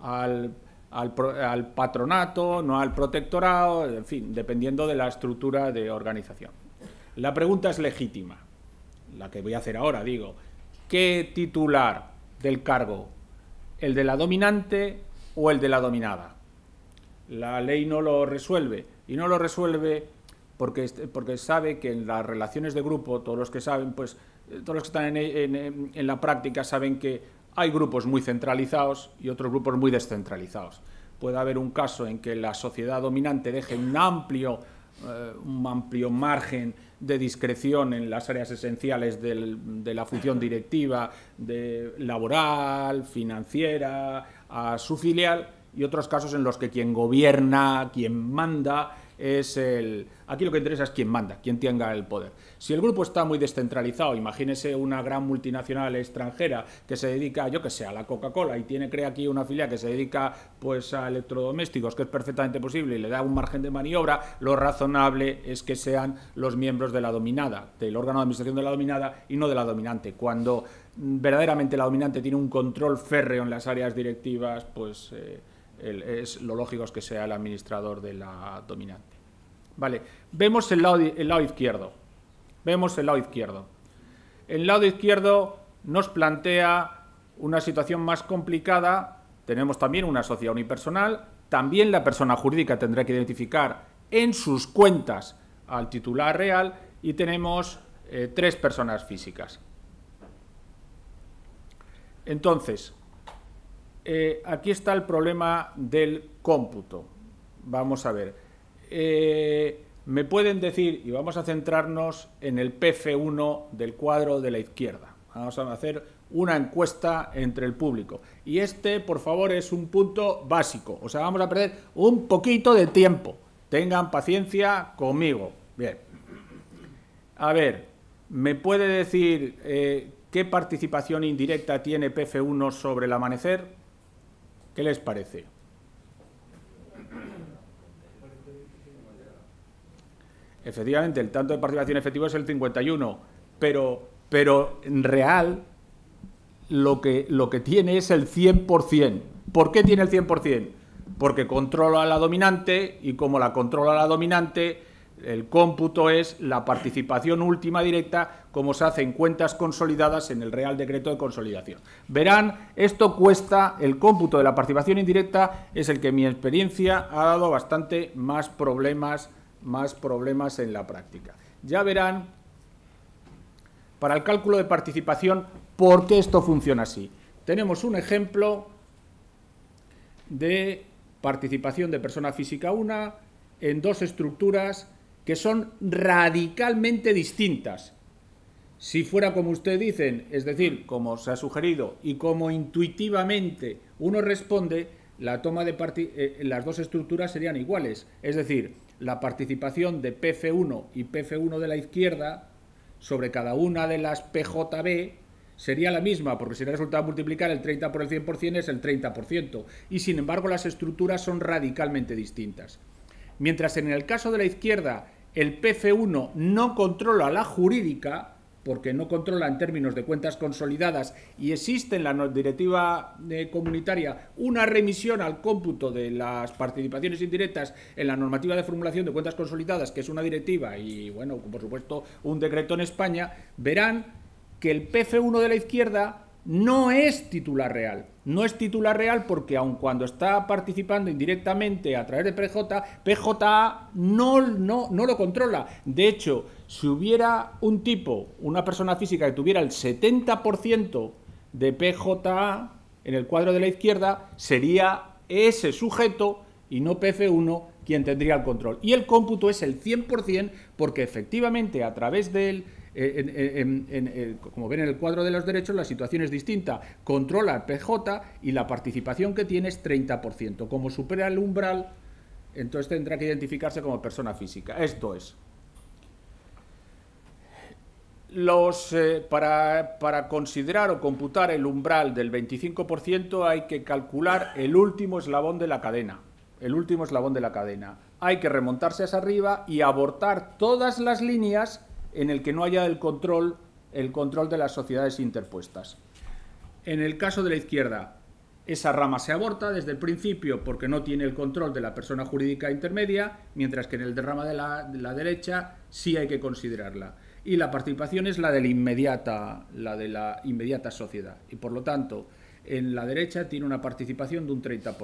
al patronato, no al protectorado, en fin, dependiendo de la estructura de organización. La pregunta es legítima, la que voy a hacer ahora, digo, ¿qué titular del cargo? ¿El de la dominante o el de la dominada? La ley no lo resuelve, y no lo resuelve porque sabe que en las relaciones de grupo, todos los que saben, pues todos los que están en la práctica saben que hay grupos muy centralizados y otros grupos muy descentralizados. Puede haber un caso en que la sociedad dominante deje un amplio margen de discreción en las áreas esenciales de la función directiva, laboral, financiera, a su filial, y otros casos en los que quien gobierna, quien manda, aquí lo que interesa es quién manda, quién tenga el poder. Si el grupo está muy descentralizado, imagínese una gran multinacional extranjera que se dedica, yo que sé, a la Coca-Cola, y crea aquí una filial que se dedica pues a electrodomésticos, que es perfectamente posible, y le da un margen de maniobra, lo razonable es que sean los miembros de la dominada, del órgano de administración de la dominada, y no de la dominante. Cuando verdaderamente la dominante tiene un control férreo en las áreas directivas, pues lo lógico es que sea el administrador de la dominante. Vale, vemos el lado izquierdo. Vemos el lado izquierdo. El lado izquierdo nos plantea una situación más complicada. Tenemos también una sociedad unipersonal. También la persona jurídica tendrá que identificar en sus cuentas al titular real, y tenemos 3 personas físicas. Entonces, aquí está el problema del cómputo. Vamos a ver. Me pueden decir, y vamos a centrarnos en el PF1 del cuadro de la izquierda. Vamos a hacer una encuesta entre el público. Y por favor, es un punto básico. O sea, vamos a perder un poquito de tiempo. Tengan paciencia conmigo. Bien. A ver, ¿me puede decir qué participación indirecta tiene PF1 sobre el amanecer? ¿Qué les parece? Efectivamente, el tanto de participación efectiva es el 51, pero en real lo que tiene es el 100%. ¿Por qué tiene el 100%? Porque controla a la dominante, y como la controla la dominante, el cómputo es la participación última directa, como se hace en cuentas consolidadas en el Real Decreto de Consolidación. Verán, esto cuesta, el cómputo de la participación indirecta es el que en mi experiencia ha dado bastante más problemas en la práctica. Ya verán, para el cálculo de participación, por qué esto funciona así. Tenemos un ejemplo de participación de persona física 1 en 2 estructuras que son radicalmente distintas. Si fuera como ustedes dicen, es decir, como se ha sugerido y como intuitivamente uno responde, la toma de las 2 estructuras serían iguales. Es decir, la participación de PF1 y PF1 de la izquierda sobre cada una de las PJB sería la misma, porque si el resultado multiplicar el 30 por el 100% es el 30%, y sin embargo las estructuras son radicalmente distintas. Mientras en el caso de la izquierda el PF1 no controla la jurídica, porque no controla en términos de cuentas consolidadas, y existe en la directiva comunitaria una remisión al cómputo de las participaciones indirectas en la normativa de formulación de cuentas consolidadas, que es una directiva y, bueno, por supuesto, un decreto en España, verán que el PF1 de la izquierda no es titular real. No es titular real porque aun cuando está participando indirectamente a través de PJA no lo controla. De hecho, si hubiera un tipo, una persona física que tuviera el 70% de PJA en el cuadro de la izquierda, sería ese sujeto y no PF1 quien tendría el control. Y el cómputo es el 100% porque efectivamente a través del... como ven en el cuadro de los derechos, la situación es distinta. Controla el PJ y la participación que tiene es 30%. Como supera el umbral, entonces tendrá que identificarse como persona física. Esto es. Para considerar o computar el umbral del 25% hay que calcular el último eslabón de la cadena. El último eslabón de la cadena. Hay que remontarse hacia arriba y abortar todas las líneas en el que no haya el control de las sociedades interpuestas. En el caso de la izquierda, esa rama se aborta desde el principio porque no tiene el control de la persona jurídica intermedia, mientras que en el rama de la derecha sí hay que considerarla. Y la participación es la de la inmediata sociedad. Y por lo tanto, en la derecha tiene una participación de un 30%.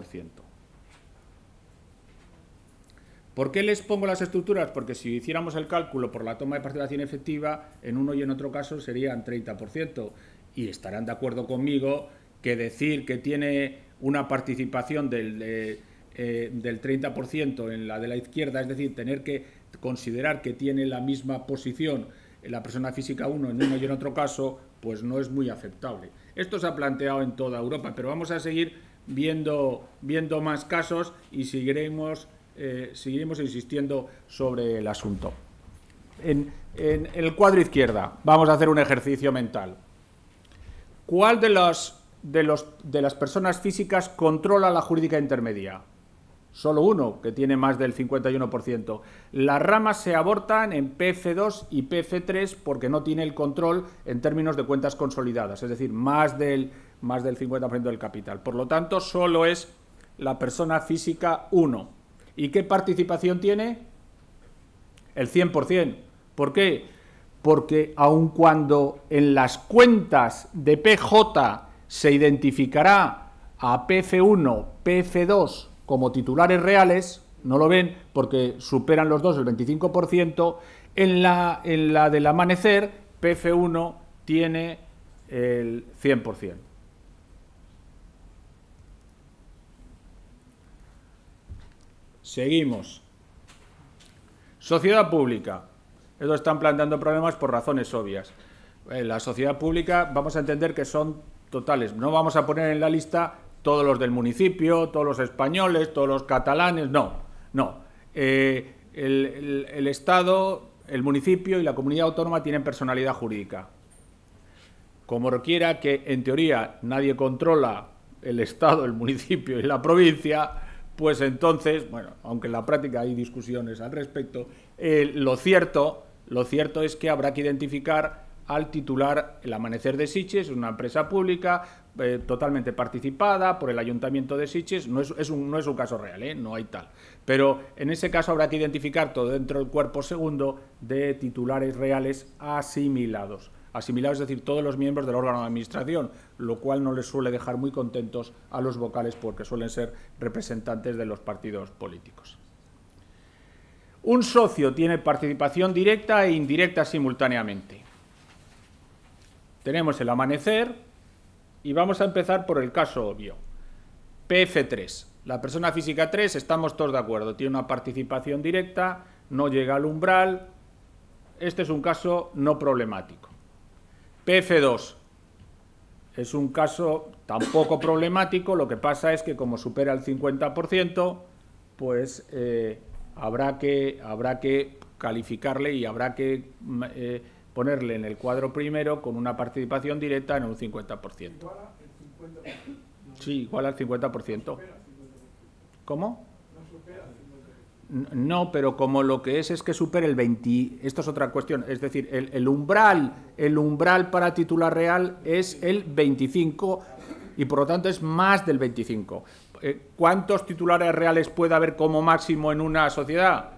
¿Por qué les pongo las estructuras? Porque si hiciéramos el cálculo por la toma de participación efectiva, en uno y en otro caso serían 30%. Y estarán de acuerdo conmigo que decir que tiene una participación del 30% en la de la izquierda, es decir, tener que considerar que tiene la misma posición en la persona física 1 en uno y en otro caso, pues no es muy aceptable. Esto se ha planteado en toda Europa, pero vamos a seguir viendo más casos y seguiremos insistiendo sobre el asunto. En el cuadro izquierda vamos a hacer un ejercicio mental. ¿Cuál de las personas físicas controla la jurídica intermedia? Solo uno, que tiene más del 51%. Las ramas se abortan en PF2 y PF3 porque no tiene el control en términos de cuentas consolidadas, es decir, más del 50% del capital. Por lo tanto, solo es la persona física 1. ¿Y qué participación tiene? El 100%. ¿Por qué? Porque aun cuando en las cuentas de PJ se identificará a PF1, PF2 como titulares reales, no lo ven porque superan los dos el 25%, en la del amanecer PF1 tiene el 100%. Seguimos. Sociedad pública. Estos están planteando problemas por razones obvias. La sociedad pública vamos a entender que son totales. No vamos a poner en la lista todos los del municipio, todos los españoles, todos los catalanes, no. El Estado, el municipio y la comunidad autónoma tienen personalidad jurídica. Como requiera que, en teoría, nadie controla el Estado, el municipio y la provincia, pues entonces, bueno, aunque en la práctica hay discusiones al respecto, lo cierto es que habrá que identificar al titular el Amanecer de Sitges, una empresa pública totalmente participada por el Ayuntamiento de Sitges, no es un caso real, no hay tal. Pero en ese caso habrá que identificar todo dentro del cuerpo segundo de titulares reales asimilados. Asimilados, es decir, todos los miembros del órgano de administración, lo cual no les suele dejar muy contentos a los vocales porque suelen ser representantes de los partidos políticos. Un socio tiene participación directa e indirecta simultáneamente. Tenemos el amanecer y vamos a empezar por el caso obvio. PF3. La persona física 3, estamos todos de acuerdo, tiene una participación directa, no llega al umbral. Este es un caso no problemático. PF2. Es un caso tampoco problemático, lo que pasa es que como supera el 50%, pues habrá que calificarle y habrá que ponerle en el cuadro primero con una participación directa en un 50%. ¿Igual al 50%? Sí, igual al 50%. ¿Cómo? No supera el 50%. No, pero como lo que es que supere el 20%, esto es otra cuestión, es decir, el umbral para titular real es el 25% y por lo tanto es más del 25%. ¿Cuántos titulares reales puede haber como máximo en una sociedad?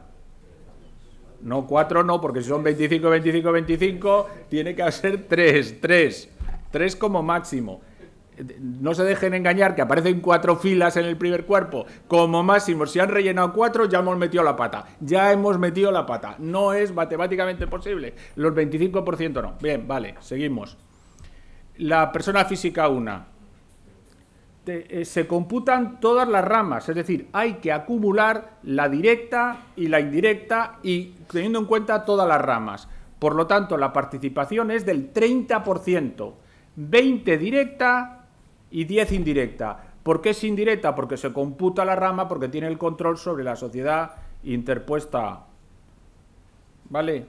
No, 4 no, porque si son 25, 25, 25, tiene que ser 3. 3 como máximo. No se dejen engañar, que aparecen 4 filas en el primer cuerpo. Como máximo, si han rellenado 4, ya hemos metido la pata. Ya hemos metido la pata. No es matemáticamente posible. Los 25% no. Bien, vale, seguimos. La persona física 1. Se computan todas las ramas, es decir, hay que acumular la directa y la indirecta y teniendo en cuenta todas las ramas. Por lo tanto, la participación es del 30%, 20 directa y 10 indirecta. ¿Por qué es indirecta? Porque se computa la rama, porque tiene el control sobre la sociedad interpuesta. ¿Vale?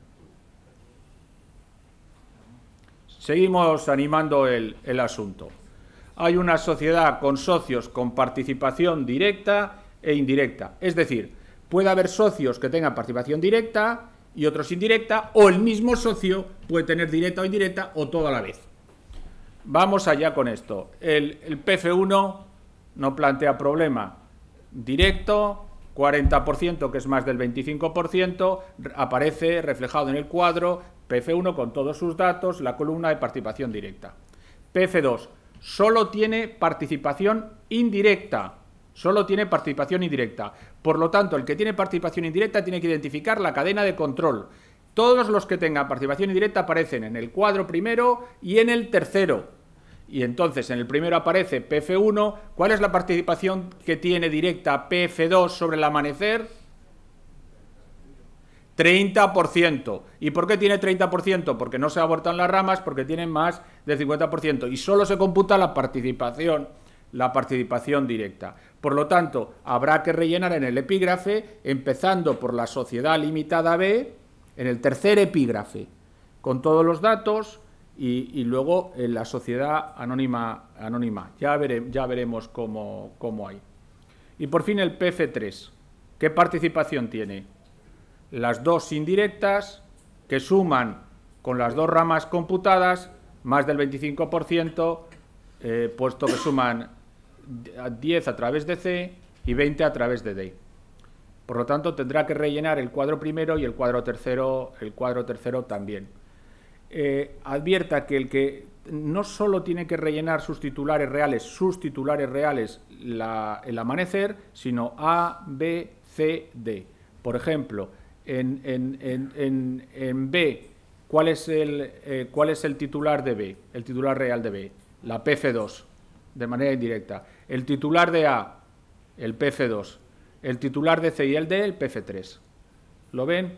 Seguimos animando el asunto. Hay una sociedad con socios con participación directa e indirecta. Es decir, puede haber socios que tengan participación directa y otros indirecta, o el mismo socio puede tener directa o indirecta, o todo a la vez. Vamos allá con esto. El PF1 no plantea problema. Directo, 40%, que es más del 25%, aparece reflejado en el cuadro, PF1 con todos sus datos, la columna de participación directa. PF2 solo tiene participación indirecta. Solo tiene participación indirecta. Por lo tanto, el que tiene participación indirecta tiene que identificar la cadena de control. Todos los que tengan participación indirecta aparecen en el cuadro primero y en el tercero. Y entonces en el primero aparece PF1. ¿Cuál es la participación que tiene directa PF2 sobre el amanecer? 30%. ¿Y por qué tiene 30%? Porque no se abortan las ramas, porque tienen más del 50%. Y solo se computa la participación directa. Por lo tanto, habrá que rellenar en el epígrafe, empezando por la sociedad limitada B, en el tercer epígrafe, con todos los datos, y luego en la sociedad anónima. Ya veremos cómo hay. Y por fin el PF3. ¿Qué participación tiene? Las dos indirectas, que suman con las dos ramas computadas, más del 25%, puesto que suman 10 a través de C y 20 a través de D. Por lo tanto, tendrá que rellenar el cuadro primero y el cuadro tercero también. Advierta que el que no solo tiene que rellenar sus titulares reales el amanecer, sino A, B, C, D. Por ejemplo, en B, ¿cuál es el titular de B? El titular real de B, la PF2, de manera indirecta. El titular de A, el PF2. El titular de C y el D, el PF3. ¿Lo ven?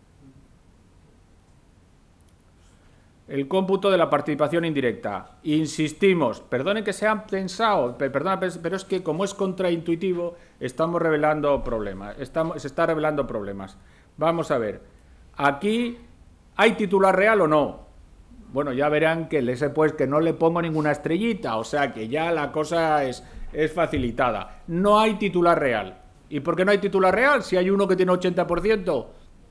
El cómputo de la participación indirecta. Insistimos, perdonen que se han pensado, pero es que como es contraintuitivo, estamos revelando problemas. Se está revelando problemas. Vamos a ver. Aquí, ¿hay titular real o no? Bueno, ya verán que que no le pongo ninguna estrellita, o sea que ya la cosa es facilitada. No hay titular real. ¿Y por qué no hay titular real si hay uno que tiene 80%?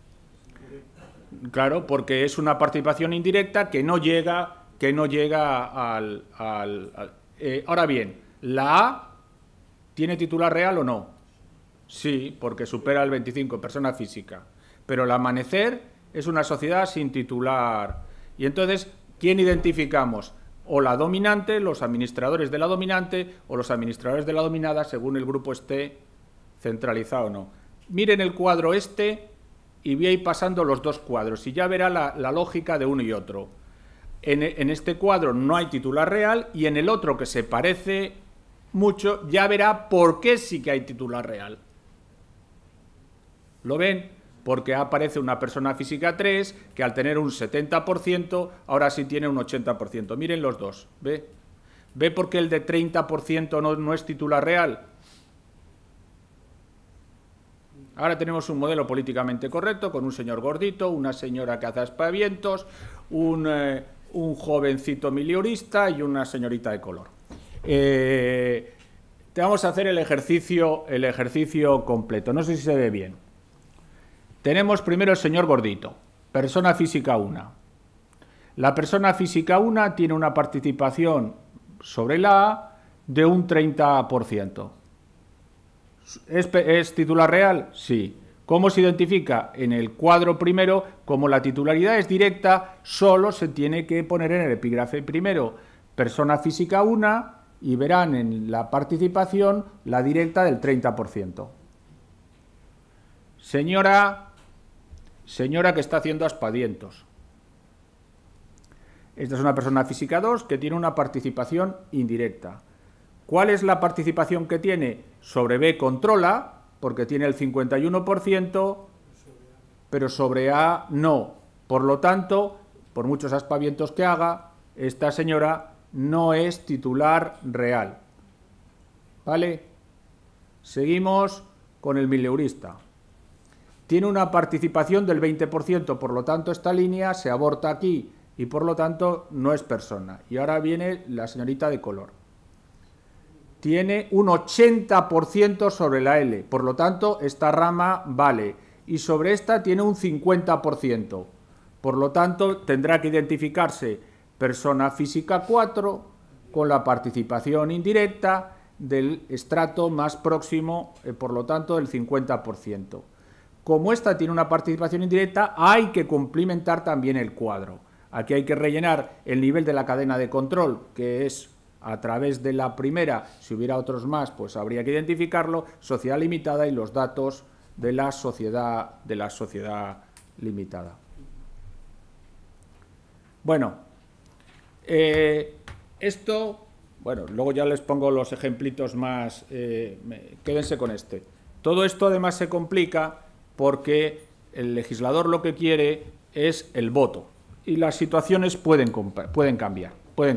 Claro, porque es una participación indirecta que no llega al... ahora bien, ¿la A tiene titular real o no? Sí, porque supera el 25, persona física. Pero el amanecer es una sociedad sin titular. Y entonces, ¿quién identificamos? O la dominante, los administradores de la dominante, o los administradores de la dominada, según el grupo esté centralizado o no. Miren el cuadro y voy a ir pasando los dos cuadros y ya verá la lógica de uno y otro. En este cuadro no hay titular real y en el otro, que se parece mucho, ya verá por qué sí que hay titular real. ¿Lo ven? Porque aparece una persona física 3 que al tener un 70% ahora sí tiene un 80%. Miren los dos. ¿Ve? ¿Ve por qué el de 30% no es titular real? Ahora tenemos un modelo políticamente correcto con un señor gordito, una señora que hace aspavientos, un jovencito miliurista y una señorita de color. Te vamos a hacer el ejercicio completo. No sé si se ve bien. Tenemos primero el señor gordito, persona física 1. La persona física 1 tiene una participación sobre la A de un 30%. ¿Es titular real? Sí. ¿Cómo se identifica? En el cuadro primero, como la titularidad es directa, solo se tiene que poner en el epígrafe primero persona física 1 y verán en la participación la directa del 30%. Señora que está haciendo aspavientos. Esta es una persona física 2 que tiene una participación indirecta. ¿Cuál es la participación que tiene? Sobre B controla, porque tiene el 51%, pero sobre A no. Por lo tanto, por muchos aspavientos que haga, esta señora no es titular real. ¿Vale? Seguimos con el mileurista. Tiene una participación del 20%, por lo tanto esta línea se aborta aquí y por lo tanto no es persona. Y ahora viene la señorita de color. Tiene un 80% sobre la L, por lo tanto esta rama vale. Y sobre esta tiene un 50%, por lo tanto tendrá que identificarse persona física 4 con la participación indirecta del estrato más próximo, por lo tanto del 50%. Como esta tiene una participación indirecta, hay que complementar también el cuadro. Aquí hay que rellenar el nivel de la cadena de control, que es a través de la primera. Si hubiera otros más, pues habría que identificarlo, sociedad limitada y los datos de la sociedad limitada. Bueno, esto, bueno, luego ya les pongo los ejemplitos más, quédense con este. Todo esto además se complica porque el legislador lo que quiere es el voto y las situaciones pueden cambiar.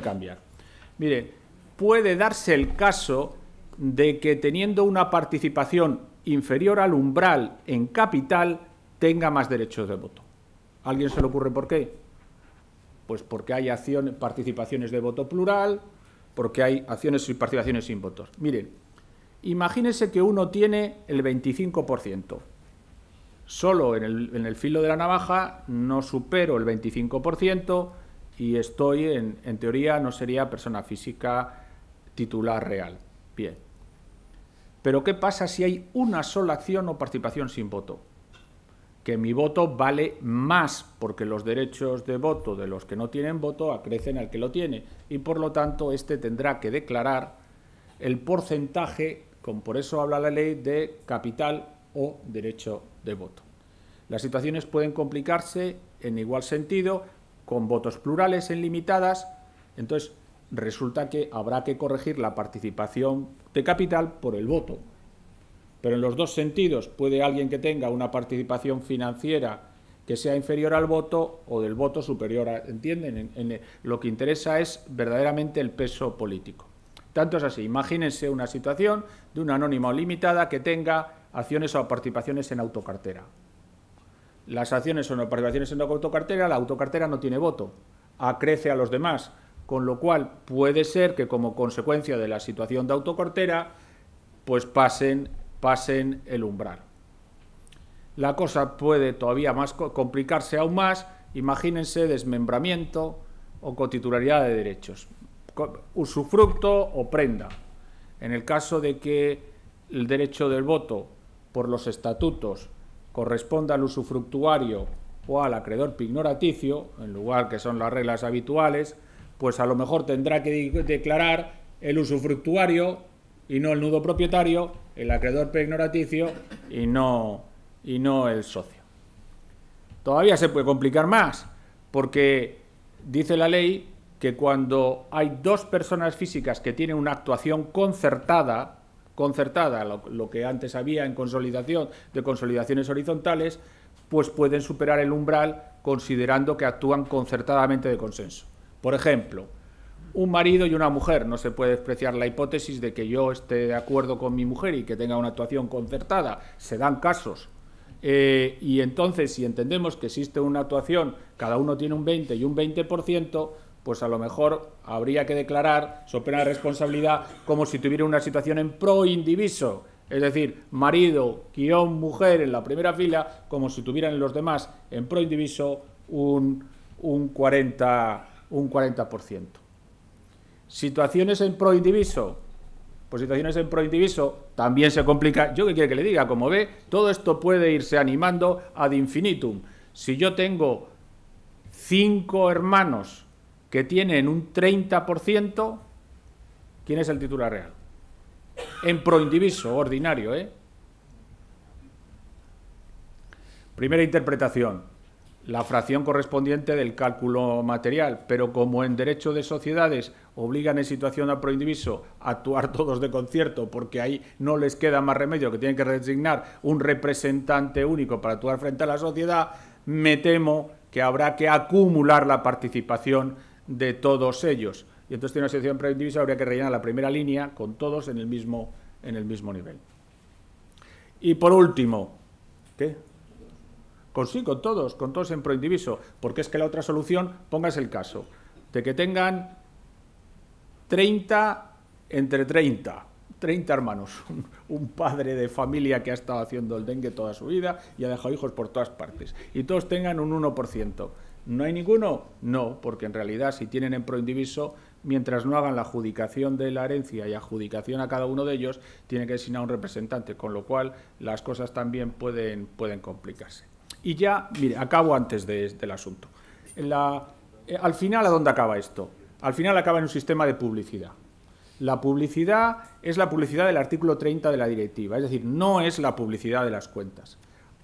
Mire, puede darse el caso de que teniendo una participación inferior al umbral en capital tenga más derechos de voto. ¿A alguien se le ocurre por qué? Pues porque hay participaciones de voto plural, porque hay acciones y participaciones sin votos. Miren, imagínense que uno tiene el 25%. Solo en el filo de la navaja no supero el 25% y estoy, en teoría, no sería persona física titular real. Bien. Pero ¿qué pasa si hay una sola acción o participación sin voto? Que mi voto vale más porque los derechos de voto de los que no tienen voto acrecen al que lo tiene y por lo tanto este tendrá que declarar el porcentaje, por eso habla la ley de capital o derecho de voto. Las situaciones pueden complicarse en igual sentido con votos plurales en limitadas, entonces resulta que habrá que corregir la participación de capital por el voto. Pero en los dos sentidos puede alguien que tenga una participación financiera que sea inferior al voto o del voto superior a, ¿entienden? Lo que interesa es verdaderamente el peso político. Tanto es así, imagínense una situación de una anónima o limitada que tenga acciones o participaciones en autocartera. Las acciones o participaciones en autocartera, la autocartera no tiene voto, acrece a los demás, con lo cual puede ser que como consecuencia de la situación de autocartera, pues pasen el umbral. La cosa puede todavía más complicarse aún más, imagínense desmembramiento o cotitularidad de derechos, usufructo o prenda. En el caso de que el derecho del voto por los estatutos corresponda al usufructuario o al acreedor pignoraticio, en lugar que son las reglas habituales, pues a lo mejor tendrá que declarar el usufructuario y no el nudo propietario, el acreedor pignoraticio y no el socio. Todavía se puede complicar más, porque dice la ley que cuando hay dos personas físicas que tienen una actuación concertada, lo que antes había en consolidación de consolidaciones horizontales, pues pueden superar el umbral considerando que actúan concertadamente de consenso. Por ejemplo, un marido y una mujer, no se puede despreciar la hipótesis de que yo esté de acuerdo con mi mujer y que tenga una actuación concertada, se dan casos. Y entonces, si entendemos que existe una actuación, cada uno tiene un 20 y un 20%, pues a lo mejor habría que declarar, so pena de responsabilidad, como si tuviera una situación en pro indiviso, es decir, marido-mujer en la primera fila, como si tuvieran los demás en pro indiviso un 40%. Situaciones en pro indiviso, Pues situaciones en proindiviso también se complica. ¿Yo qué quiere que le diga? Como ve, todo esto puede irse animando ad infinitum. Si yo tengo 5 hermanos que tienen un 30%, ¿quién es el titular real? En proindiviso, ordinario, ¿eh? Primera interpretación. La fracción correspondiente del cálculo material, pero como en derecho de sociedades obligan en situación a proindiviso a actuar todos de concierto porque ahí no les queda más remedio que tienen que designar un representante único para actuar frente a la sociedad, me temo que habrá que acumular la participación de todos ellos. Y entonces tiene una situación proindivisa, habría que rellenar la primera línea con todos en el mismo nivel. Y por último, ¿qué? Sí, con todos en proindiviso, porque es que la otra solución, póngase el caso, de que tengan 30 entre 30 hermanos, un padre de familia que ha estado haciendo el dengue toda su vida y ha dejado hijos por todas partes, y todos tengan un 1%. ¿No hay ninguno? No, porque en realidad si tienen en proindiviso, mientras no hagan la adjudicación de la herencia y adjudicación a cada uno de ellos, tiene que designar un representante, con lo cual las cosas también pueden complicarse. Y ya, mire, acabo antes del asunto. Al final, ¿a dónde acaba esto? Al final acaba en un sistema de publicidad. La publicidad es la publicidad del artículo 30 de la directiva, es decir, no es la publicidad de las cuentas.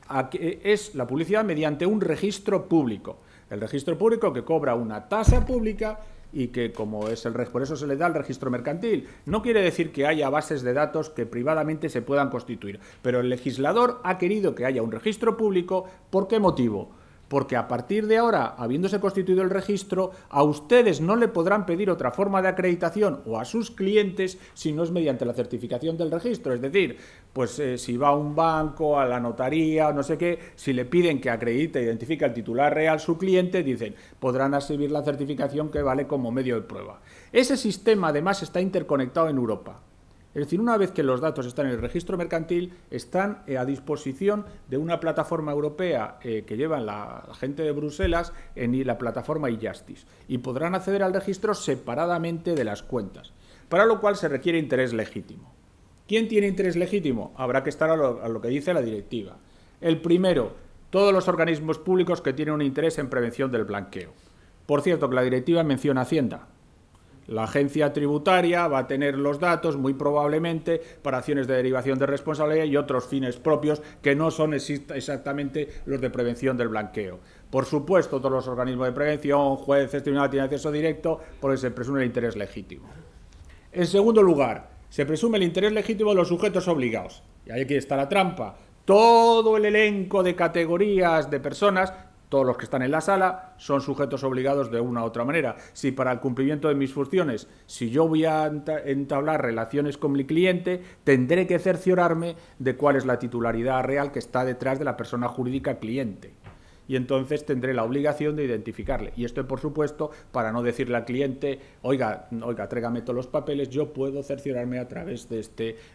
Es la publicidad mediante un registro público. El registro público que cobra una tasa pública y que, como es por eso se le da el registro mercantil. No quiere decir que haya bases de datos que privadamente se puedan constituir, pero el legislador ha querido que haya un registro público. ¿Por qué motivo? Porque a partir de ahora, habiéndose constituido el registro, a ustedes no le podrán pedir otra forma de acreditación o a sus clientes si no es mediante la certificación del registro. Es decir, pues si va a un banco, a la notaría o no sé qué, si le piden que acredite e identifique al titular real su cliente, dicen, podrán exhibir la certificación que vale como medio de prueba. Ese sistema además está interconectado en Europa. Es decir, una vez que los datos están en el registro mercantil, están a disposición de una plataforma europea que llevan la gente de Bruselas, en la plataforma e-Justice, y podrán acceder al registro separadamente de las cuentas, para lo cual se requiere interés legítimo. ¿Quién tiene interés legítimo? Habrá que estar a lo que dice la directiva. El primero, todos los organismos públicos que tienen un interés en prevención del blanqueo. Por cierto, que la directiva menciona Hacienda. La agencia tributaria va a tener los datos, muy probablemente, para acciones de derivación de responsabilidad y otros fines propios que no son exactamente los de prevención del blanqueo. Por supuesto, todos los organismos de prevención, jueces, tribunales, tienen acceso directo porque se presume el interés legítimo. En segundo lugar, se presume el interés legítimo de los sujetos obligados. Y ahí aquí está la trampa. Todo el elenco de categorías de personas, todos los que están en la sala, son sujetos obligados de una u otra manera. Si para el cumplimiento de mis funciones, si yo voy a entablar relaciones con mi cliente, tendré que cerciorarme de cuál es la titularidad real que está detrás de la persona jurídica cliente. Y entonces tendré la obligación de identificarle. Y esto, por supuesto, para no decirle al cliente, oiga, tráigame todos los papeles, yo puedo cerciorarme a través de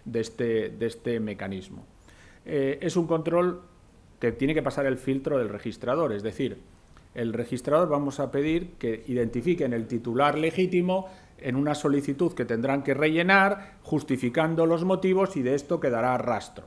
este mecanismo. Es un control que tiene que pasar el filtro del registrador, es decir, el registrador vamos a pedir que identifiquen el titular legítimo en una solicitud que tendrán que rellenar, justificando los motivos, y de esto quedará rastro.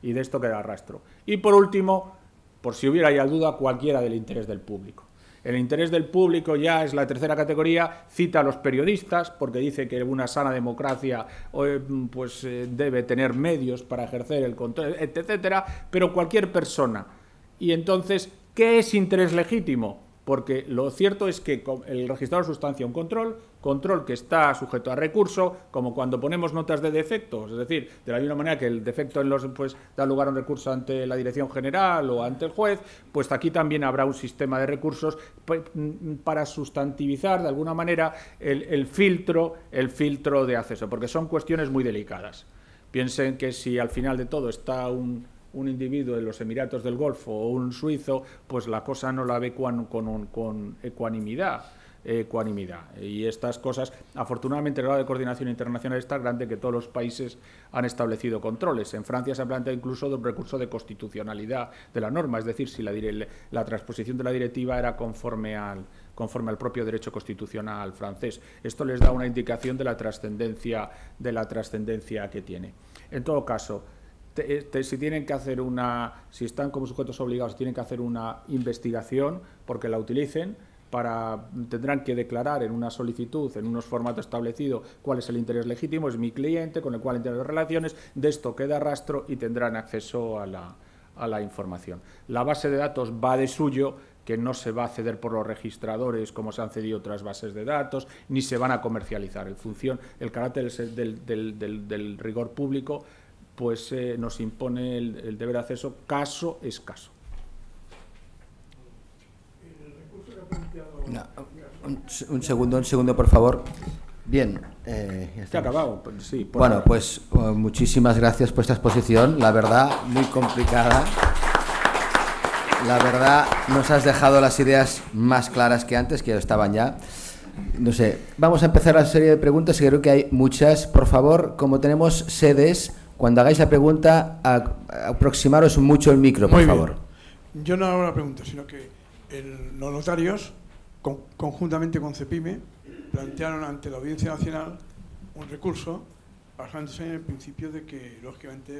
Y por último, por si hubiera ya duda, cualquiera del interés del público. El interés del público ya es la tercera categoría, cita a los periodistas, porque dice que una sana democracia debe tener medios para ejercer el control, etcétera, pero cualquier persona. Y entonces, ¿qué es interés legítimo? Porque lo cierto es que el registrador sustancia un control que está sujeto a recurso, como cuando ponemos notas de defectos, es decir, de la misma manera que el defecto da lugar a un recurso ante la Dirección General o ante el juez, pues aquí también habrá un sistema de recursos para sustantivizar de alguna manera el filtro de acceso, porque son cuestiones muy delicadas. Piensen que si al final de todo está un individuo en los Emiratos del Golfo o un suizo, pues la cosa no la ve con ecuanimidad. Y estas cosas, afortunadamente, el grado de coordinación internacional es tan grande que todos los países han establecido controles. En Francia se ha planteado incluso un recurso de constitucionalidad de la norma, es decir, si la transposición de la directiva era conforme al conforme al propio derecho constitucional francés. Esto les da una indicación de la trascendencia que tiene. En todo caso, si tienen que hacer si están como sujetos obligados, tienen que hacer una investigación porque la utilicen. Tendrán que declarar en una solicitud, en unos formatos establecidos, cuál es el interés legítimo, es mi cliente, con el cual entiendo las relaciones, de esto queda rastro y tendrán acceso a la información. La base de datos va de suyo, que no se va a ceder por los registradores como se han cedido otras bases de datos, ni se van a comercializar. El carácter del rigor público pues nos impone el deber de acceso caso es caso. No, un segundo, por favor. Bien. ¿Se ha acabado? Pues sí. Bueno, pues muchísimas gracias por esta exposición. La verdad, muy complicada. La verdad, nos has dejado las ideas más claras que antes, que estaban ya. No sé, vamos a empezar la serie de preguntas, que creo que hay muchas. Por favor, como tenemos sedes, cuando hagáis la pregunta, aproximaros mucho el micro, por favor. Yo no hago la pregunta, sino que los notarios, conjuntamente con CEPIME, plantearon ante la Audiencia Nacional un recurso basándose en el principio de que, lógicamente,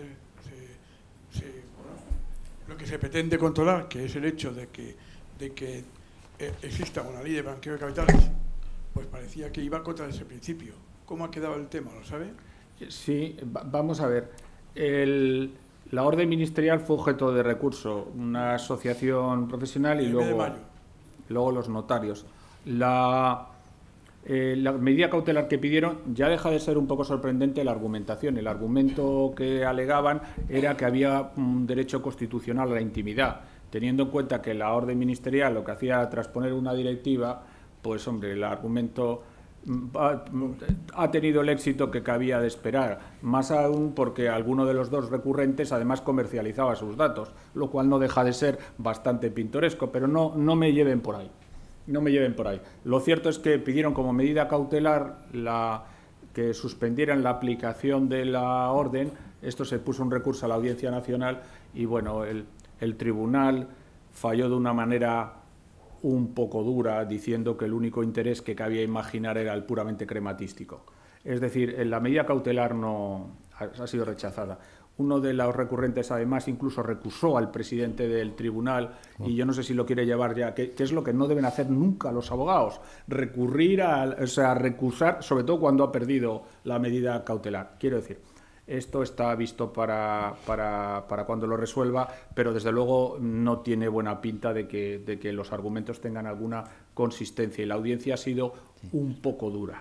lo que se pretende controlar, que es el hecho de que exista una ley de blanqueo de capitales, pues parecía que iba contra ese principio. ¿Cómo ha quedado el tema? ¿Lo sabe? Sí, vamos a ver. La orden ministerial fue objeto de recurso, una asociación profesional y luego los notarios. La medida cautelar que pidieron ya deja de ser un poco sorprendente la argumentación. El argumento que alegaban era que había un derecho constitucional a la intimidad, teniendo en cuenta que la orden ministerial lo que hacía era transponer una directiva, pues hombre, el argumento ha tenido el éxito que cabía de esperar, más aún porque alguno de los dos recurrentes además comercializaba sus datos, lo cual no deja de ser bastante pintoresco, pero no me lleven por ahí. No me lleven por ahí. Lo cierto es que pidieron como medida cautelar que suspendieran la aplicación de la orden. Esto se puso un recurso a la Audiencia Nacional y bueno, el tribunal falló de una manera un poco dura, diciendo que el único interés que cabía imaginar era el puramente crematístico. Es decir, la medida cautelar no ha sido rechazada. Uno de los recurrentes, además, incluso recusó al presidente del tribunal, y yo no sé si lo quiere llevar ya, que es lo que no deben hacer nunca los abogados, recusar, sobre todo cuando ha perdido la medida cautelar. Quiero decir, esto está visto para cuando lo resuelva, pero desde luego no tiene buena pinta de que los argumentos tengan alguna consistencia, y la audiencia ha sido un poco dura.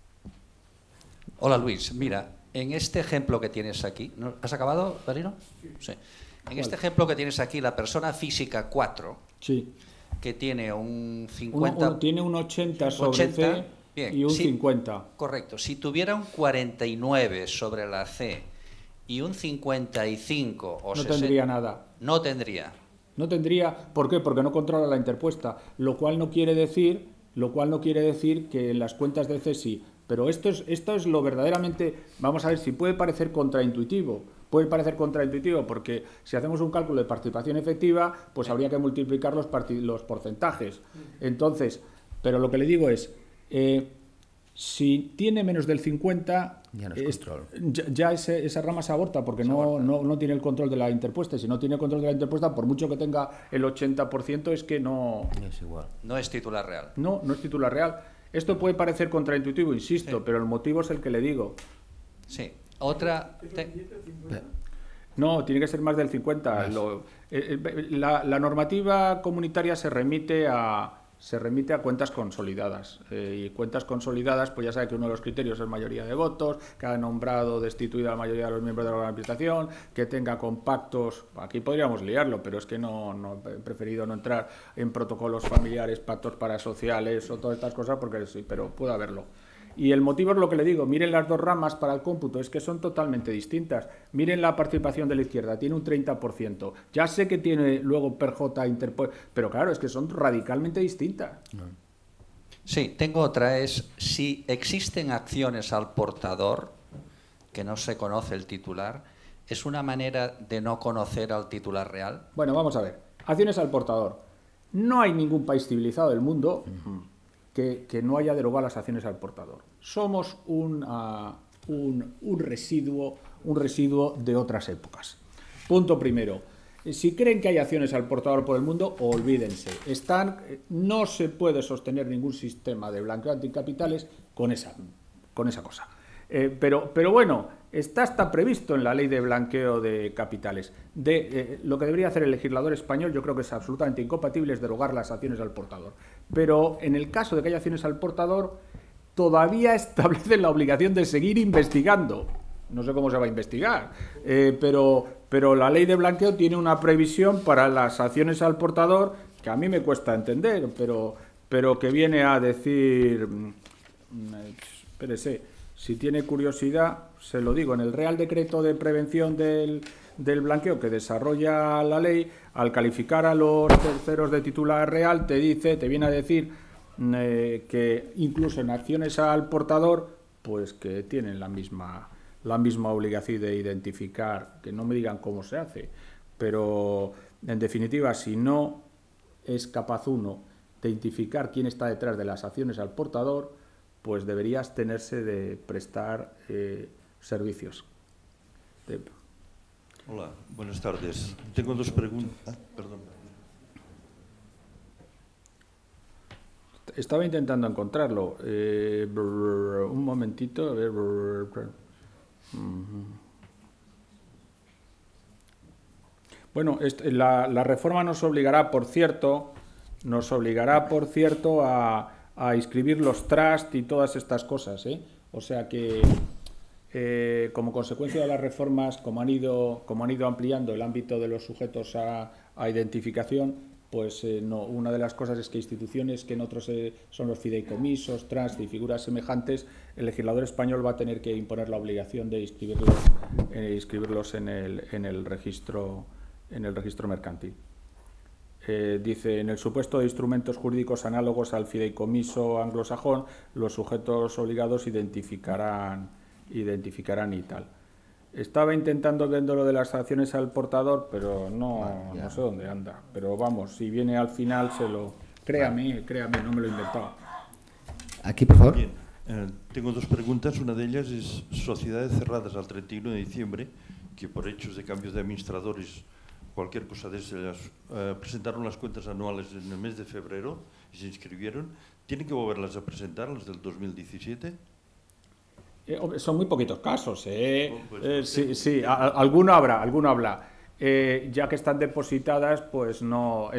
Hola Luis, mira, en este ejemplo que tienes aquí, ¿has acabado, Darino? Sí. En este ejemplo que tienes aquí, la persona física 4, sí, que tiene un 50... tiene un 80 sobre C bien, y un 50. Correcto. Si tuviera un 49 sobre la C y un 55 o 60... No tendría nada. No tendría. No tendría, ¿por qué? Porque no controla la interpuesta, lo cual no quiere decir que en las cuentas de C sí. Pero esto es lo verdaderamente, vamos a ver, si puede parecer contraintuitivo. Puede parecer contraintuitivo porque si hacemos un cálculo de participación efectiva, pues habría que multiplicar los porcentajes. Entonces, pero lo que le digo es, si tiene menos del 50, ya esa rama se aborta porque no tiene el control de la interpuesta. Y si no tiene el control de la interpuesta, por mucho que tenga el 80%, es que no es igual. No es titular real. No es titular real. Esto puede parecer contraintuitivo, insisto, sí, pero el motivo es el que le digo. Sí. Otra... No, tiene que ser más del 50. La normativa comunitaria se remite a cuentas consolidadas. Y cuentas consolidadas, pues ya sabe que uno de los criterios es mayoría de votos, que ha nombrado o destituido a la mayoría de los miembros de la administración, que tenga compactos. Aquí podríamos liarlo, pero es que no he preferido no entrar en protocolos familiares, pactos parasociales o todas estas cosas, porque sí, pero puede haberlo. Y el motivo es lo que le digo, miren las dos ramas para el cómputo, es que son totalmente distintas. Miren la participación de la izquierda, tiene un 30%. Ya sé que tiene luego per J interpuesto, pero claro, es que son radicalmente distintas. Sí, tengo otra, es si existen acciones al portador, que no se conoce el titular, ¿es una manera de no conocer al titular real? Bueno, vamos a ver. Acciones al portador. No hay ningún país civilizado del mundo que no haya derogado las acciones al portador. Somos un residuo de otras épocas. Punto primero. Si creen que hay acciones al portador por el mundo, olvídense. No se puede sostener ningún sistema de blanqueo anticapitales con esa cosa. Pero bueno, está previsto en la ley de blanqueo de capitales. Lo que debería hacer el legislador español, yo creo que es absolutamente incompatible, es derogar las acciones al portador. Pero en el caso de que haya acciones al portador, todavía establecen la obligación de seguir investigando. No sé cómo se va a investigar, pero la ley de blanqueo tiene una previsión para las acciones al portador que a mí me cuesta entender, pero que viene a decir, espérese, si tiene curiosidad, se lo digo, en el Real Decreto de Prevención del blanqueo que desarrolla la ley, al calificar a los terceros de titular real, te viene a decir que incluso en acciones al portador, pues que tienen la misma obligación de identificar, que no me digan cómo se hace, pero en definitiva, si no es capaz uno de identificar quién está detrás de las acciones al portador, pues debería abstenerse de prestar servicios. Hola, buenas tardes. Tengo dos preguntas. Perdón. Estaba intentando encontrarlo. Un momentito. A ver. Bueno, la reforma nos obligará, por cierto, a inscribir los trusts y todas estas cosas, ¿eh? O sea que, como consecuencia de las reformas, como han ido ampliando el ámbito de los sujetos a identificación, pues una de las cosas es que instituciones que en otros son los fideicomisos, trusts y figuras semejantes, el legislador español va a tener que imponer la obligación de inscribirlos en el registro mercantil. Dice, en el supuesto de instrumentos jurídicos análogos al fideicomiso anglosajón, los sujetos obligados identificarán y tal. Estaba intentando viendo lo de las acciones al portador, pero no sé dónde anda. Pero vamos, si viene al final, créame, no me lo he inventado. Aquí, por favor. Bien, tengo dos preguntas. Una de ellas es sociedades cerradas al 31 de diciembre, que por hechos de cambios de administradores, cualquier cosa de esas, presentaron las cuentas anuales en el mes de febrero y se inscribieron. ¿Tienen que volverlas a presentar, las del 2017? Son muy poquitos casos, sí, alguno habrá. Ya que están depositadas, pues no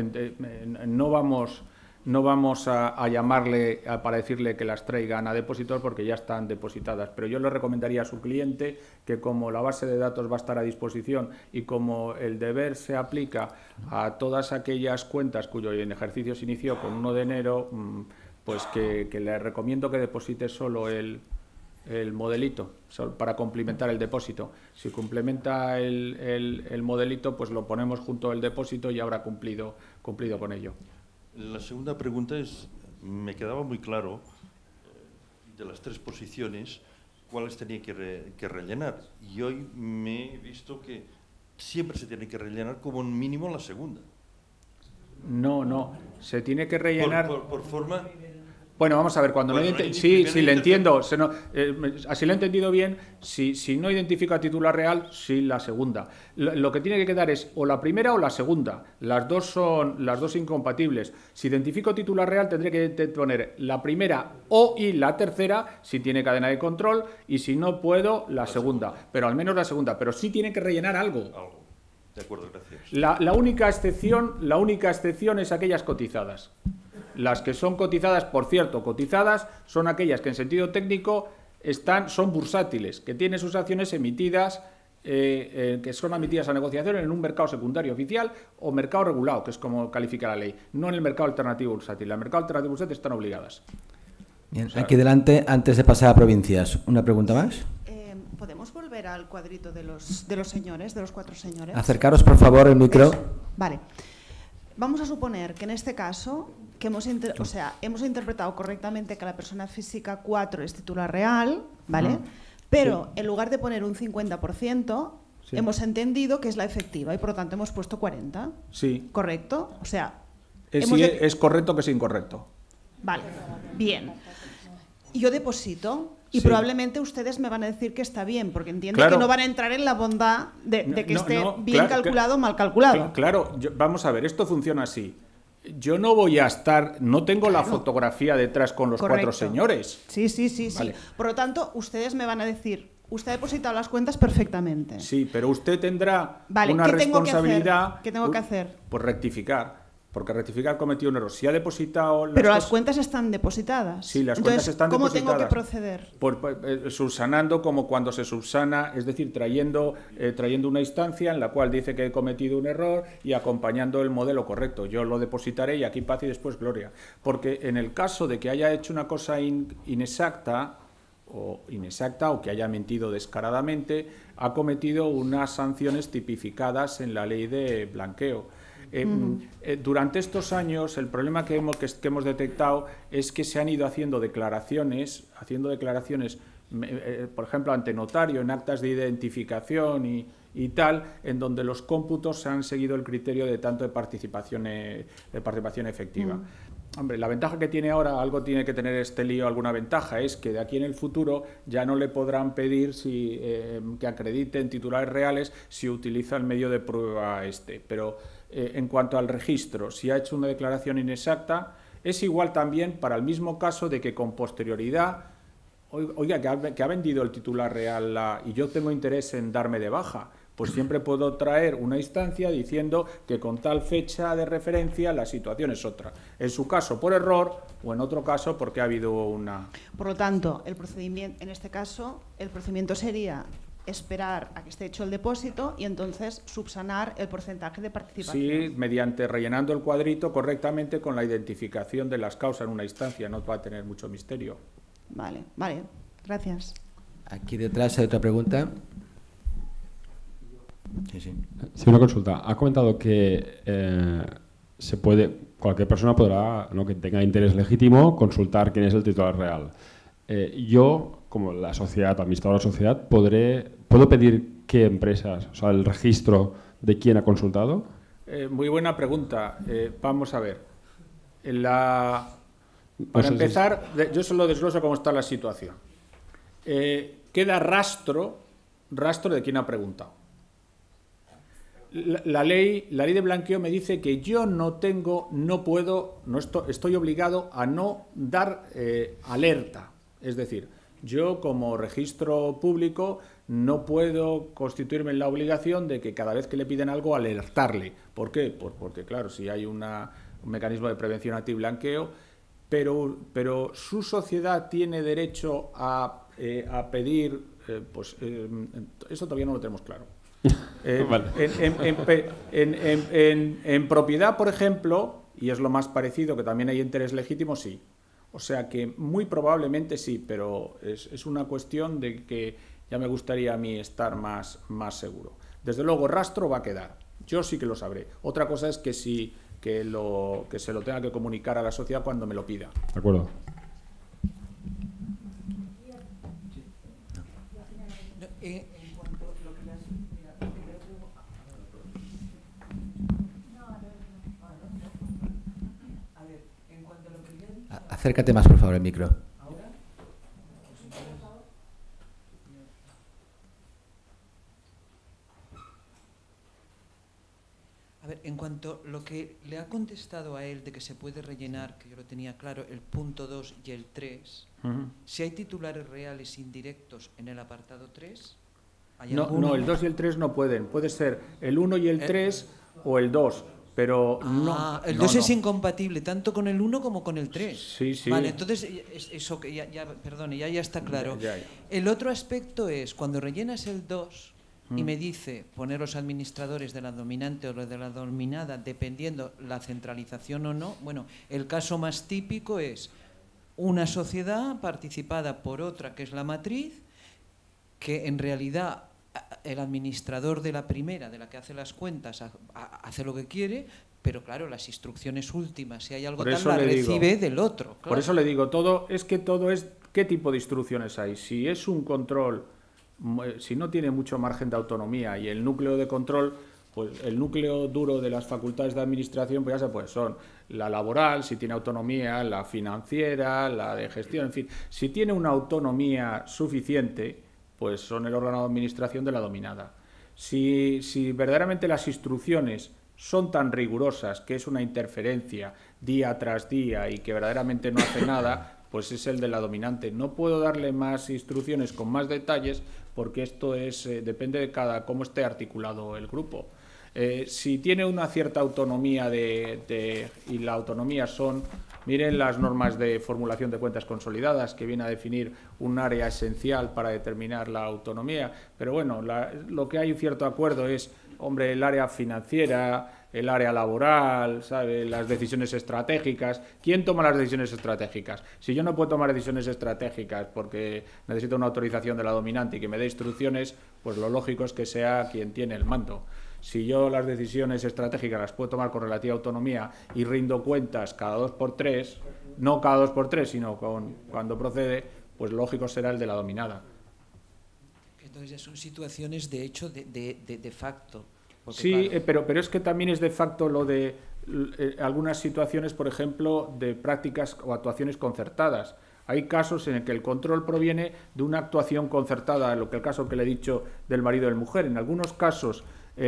vamos a llamarle para decirle que las traigan a depositor porque ya están depositadas. Pero yo le recomendaría a su cliente que, como la base de datos va a estar a disposición y como el deber se aplica a todas aquellas cuentas cuyo ejercicio se inició con 1 de enero, pues que le recomiendo que deposite solo el modelito para complementar el depósito. Si complementa el modelito, pues lo ponemos junto al depósito y habrá cumplido con ello. La segunda pregunta es, me quedaba muy claro de las tres posiciones cuáles tenía que rellenar, y hoy me he visto que siempre se tiene que rellenar como mínimo la segunda. No, se tiene que rellenar por forma. Bueno, vamos a ver, sí, le entiendo, así lo he entendido bien, si no identifico a titular real, sí la segunda. Lo que tiene que quedar es o la primera o la segunda, las dos son incompatibles. Si identifico titular real tendré que poner la primera y la tercera, si tiene cadena de control, y si no puedo, la segunda, pero al menos la segunda, pero sí tiene que rellenar algo. De acuerdo, gracias. La única excepción es aquellas cotizadas. Las que son cotizadas, por cierto, son aquellas que en sentido técnico son bursátiles, que tienen sus acciones emitidas, que son emitidas a negociación en un mercado secundario oficial o mercado regulado, que es como califica la ley, no en el mercado alternativo bursátil. En el mercado alternativo bursátil están obligadas. Bien, aquí delante, antes de pasar a provincias, ¿una pregunta más? ¿Podemos volver al cuadrito de los señores, de los 4 señores? Acercaros, por favor, el micro. Vale. Vamos a suponer que en este caso, que hemos interpretado correctamente que la persona física 4 es titular real, ¿vale? Pero en lugar de poner un 50%, hemos entendido que es la efectiva y por lo tanto hemos puesto 40. Sí. ¿Correcto? O sea, Sí, es correcto que es incorrecto. Vale, bien. Yo deposito y Sí. probablemente ustedes me van a decir que está bien, porque entiendo Claro. que no van a entrar en la bondad de que No, esté no, bien claro, calculado o mal calculado. Claro, vamos a ver, esto funciona así. Yo no voy a estar, no tengo la fotografía detrás con los Correcto. 4 señores. Sí. Vale. Por lo tanto, ustedes me van a decir, usted ha depositado las cuentas perfectamente. Sí, pero usted tendrá Vale, una ¿qué tengo que hacer? responsabilidad. ¿Qué tengo que hacer? Pues rectificar, porque rectificar cometió un error. Si ha depositado Pero las cosas- cuentas están depositadas. Sí, las Entonces, cuentas están ¿cómo depositadas. tengo que proceder? Subsanando como cuando se subsana, es decir, trayendo una instancia en la cual dice que he cometido un error y acompañando el modelo correcto. Yo lo depositaré y aquí paz y después gloria. Porque en el caso de que haya hecho una cosa inexacta o que haya mentido descaradamente, ha cometido unas sanciones tipificadas en la ley de blanqueo. Durante estos años el problema que hemos detectado es que se han ido haciendo declaraciones, por ejemplo, ante notario, en actas de identificación y tal, en donde los cómputos se han seguido el criterio de tanto de participación efectiva. Hombre, la ventaja que tiene ahora, algo tiene que tener este lío, alguna ventaja, es que de aquí en el futuro ya no le podrán pedir que acrediten titulares reales si utiliza el medio de prueba Pero en cuanto al registro, si ha hecho una declaración inexacta, es igual también para el mismo caso de que con posterioridad, oiga, que ha vendido el titular real y yo tengo interés en darme de baja, pues siempre puedo traer una instancia diciendo que con tal fecha de referencia la situación es otra. En su caso por error o en otro caso porque ha habido una... Por lo tanto, el procedimiento, en este caso, el procedimiento sería esperar a que esté hecho el depósito y entonces subsanar el porcentaje de participación. Sí, mediante rellenando el cuadrito correctamente con la identificación de las causas en una instancia, no va a tener mucho misterio. Vale, gracias. Aquí detrás hay otra pregunta. Sí. Sí, una consulta. Ha comentado que cualquier persona podrá, ¿no?, que tenga interés legítimo, consultar quién es el titular real. Yo, como la sociedad, administrador de la sociedad, ¿puedo pedir qué empresas, o sea, el registro de quién ha consultado? Muy buena pregunta. Vamos a ver. No Para sé empezar, yo solo desgloso cómo está la situación. Queda rastro de quién ha preguntado. La ley de blanqueo me dice que yo estoy obligado a no dar alerta. Es decir, yo como registro público no puedo constituirme en la obligación de que cada vez que le piden algo alertarle. ¿Por qué? Porque claro, si hay un mecanismo de prevención antiblanqueo, pero su sociedad tiene derecho a pedir, eso todavía no lo tenemos claro. Vale. En propiedad, por ejemplo, y es lo más parecido, que también hay interés legítimo, sí. O sea que muy probablemente sí, pero es una cuestión de que ya me gustaría a mí estar más seguro. Desde luego, rastro va a quedar. Yo sí que lo sabré. Otra cosa es que se lo tenga que comunicar a la sociedad cuando me lo pida. De acuerdo. Acércate más, por favor, al micro. A ver, en cuanto a lo que le ha contestado a él de que se puede rellenar, que yo lo tenía claro, el punto 2 y el 3, si hay titulares reales indirectos en el apartado 3, ¿hay alguno? No, el 2 y el 3 no pueden. Puede ser el 1 y el 3 o el 2. Pero no. El 2 es incompatible tanto con el 1 como con el 3. Sí. Vale, entonces eso que perdone, ya está claro. Ya. El otro aspecto es cuando rellenas el 2 y me dice poner los administradores de la dominante o de la dominada dependiendo la centralización o no. Bueno, el caso más típico es una sociedad participada por otra que es la matriz, que en realidad el administrador de la primera, de la que hace las cuentas, hace lo que quiere, pero claro, las instrucciones últimas, si hay algo tal, las recibe del otro. Claro. Por eso le digo, todo es qué tipo de instrucciones hay. Si es un control, si no tiene mucho margen de autonomía y el núcleo de control, Pues el núcleo duro de las facultades de administración, pues ya se puede, son la laboral, si tiene autonomía, la financiera, la de gestión, en fin. Si tiene una autonomía suficiente, pues son el órgano de administración de la dominada. Si verdaderamente las instrucciones son tan rigurosas que es una interferencia día tras día y que verdaderamente no hace nada, pues es el de la dominante. No puedo darle más instrucciones con más detalles porque esto depende de cómo esté articulado el grupo. Si tiene una cierta autonomía y la autonomía son, miren las normas de formulación de cuentas consolidadas que viene a definir un área esencial para determinar la autonomía, pero bueno, lo que hay un cierto acuerdo es, hombre, el área financiera, el área laboral, ¿sabe? Las decisiones estratégicas. ¿Quién toma las decisiones estratégicas? Si yo no puedo tomar decisiones estratégicas porque necesito una autorización de la dominante y que me dé instrucciones, pues lo lógico es que sea quien tiene el mando. Si yo las decisiones estratégicas las puedo tomar con relativa autonomía y rindo cuentas cada 2 por 3, no cada 2 por 3, sino cuando procede, pues lógico será el de la dominada. Entonces ya son situaciones de hecho de facto. Sí, claro. pero es que también es de facto lo de algunas situaciones, por ejemplo, de prácticas o actuaciones concertadas. Hay casos en el que el control proviene de una actuación concertada, lo que el caso que le he dicho del marido y la mujer. En algunos casos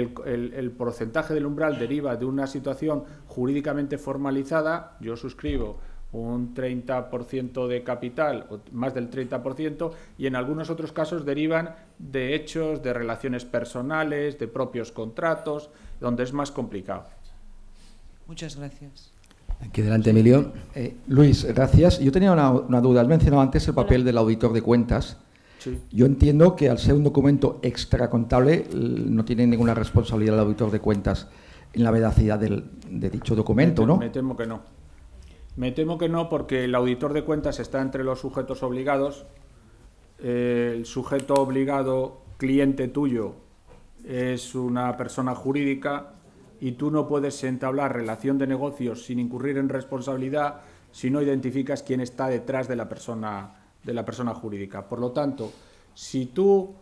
el porcentaje del umbral deriva de una situación jurídicamente formalizada. Yo suscribo un 30% de capital, o más del 30%, y en algunos otros casos derivan de hechos, de relaciones personales, de propios contratos, donde es más complicado. Muchas gracias. Aquí delante, Emilio. Luis, gracias. Yo tenía una duda. Has mencionado antes el papel del auditor de cuentas. Sí. Yo entiendo que al ser un documento extracontable no tiene ninguna responsabilidad el auditor de cuentas en la veracidad de dicho documento, ¿no? Me temo que no. Me temo que no, porque el auditor de cuentas está entre los sujetos obligados. El sujeto obligado, cliente tuyo, es una persona jurídica y tú no puedes entablar relación de negocios sin incurrir en responsabilidad si no identificas quién está detrás de la persona jurídica. Por lo tanto, si tú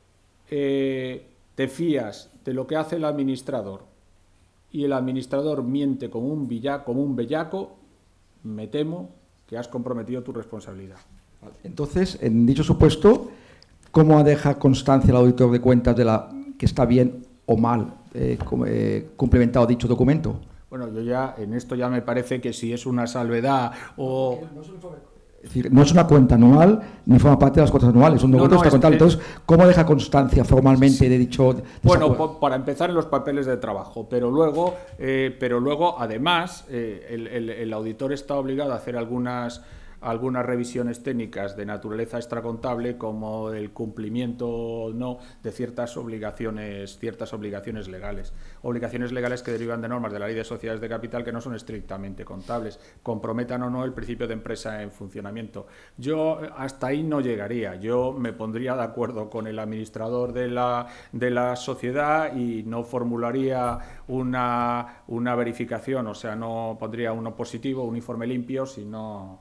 te fías de lo que hace el administrador y el administrador miente como un bellaco, me temo que has comprometido tu responsabilidad. Entonces, en dicho supuesto, ¿cómo deja constancia el auditor de cuentas de que está bien o mal cumplimentado dicho documento? Bueno, en esto ya me parece que si es una salvedad o... Es decir, no es una cuenta anual ni forma parte de las cuentas anuales, es un documento extracontable. Entonces, ¿cómo deja constancia formalmente de dicho...? Bueno, para empezar en los papeles de trabajo, pero luego además, el auditor está obligado a hacer algunas revisiones técnicas de naturaleza extracontable, como el cumplimiento o no de ciertas obligaciones legales. Obligaciones legales que derivan de normas de la Ley de Sociedades de Capital que no son estrictamente contables, comprometan o no el principio de empresa en funcionamiento. Yo hasta ahí no llegaría. Yo me pondría de acuerdo con el administrador de la sociedad y no formularía una verificación, o sea, no pondría uno positivo, un informe limpio, si no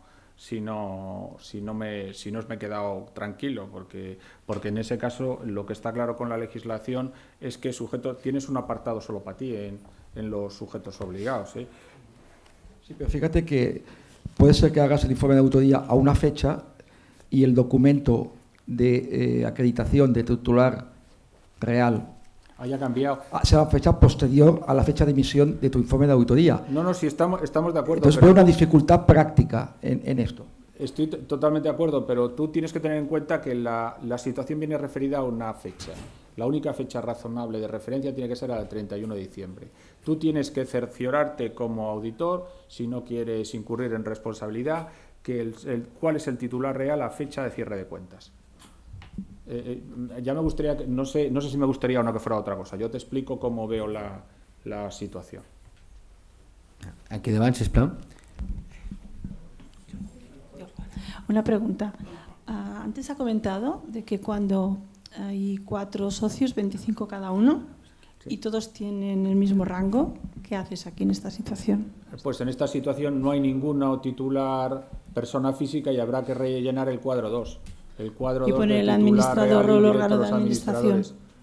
me he quedado tranquilo, porque en ese caso lo que está claro con la legislación es que tienes un apartado solo para ti en los sujetos obligados, ¿eh? Sí, pero fíjate que puede ser que hagas el informe de auditoría a una fecha y el documento de acreditación de titular real haya cambiado. Sea fecha posterior a la fecha de emisión de tu informe de auditoría. No, sí, estamos de acuerdo. Entonces veo una dificultad práctica en esto. Estoy totalmente de acuerdo, pero tú tienes que tener en cuenta que la situación viene referida a una fecha. La única fecha razonable de referencia tiene que ser al 31 de diciembre. Tú tienes que cerciorarte como auditor, si no quieres incurrir en responsabilidad, cuál es el titular real a fecha de cierre de cuentas. Ya me gustaría, no sé si me gustaría o no que fuera otra cosa. Yo te explico cómo veo la situación. Aquí davant, sisplau. Una pregunta. Antes ha comentado de que cuando hay 4 socios, 25 cada uno, y todos tienen el mismo rango, ¿qué haces aquí en esta situación? Pues en esta situación no hay ninguna titular persona física y habrá que rellenar el cuadro 2. El cuadro 2 y poner el administrador o el órgano de administración.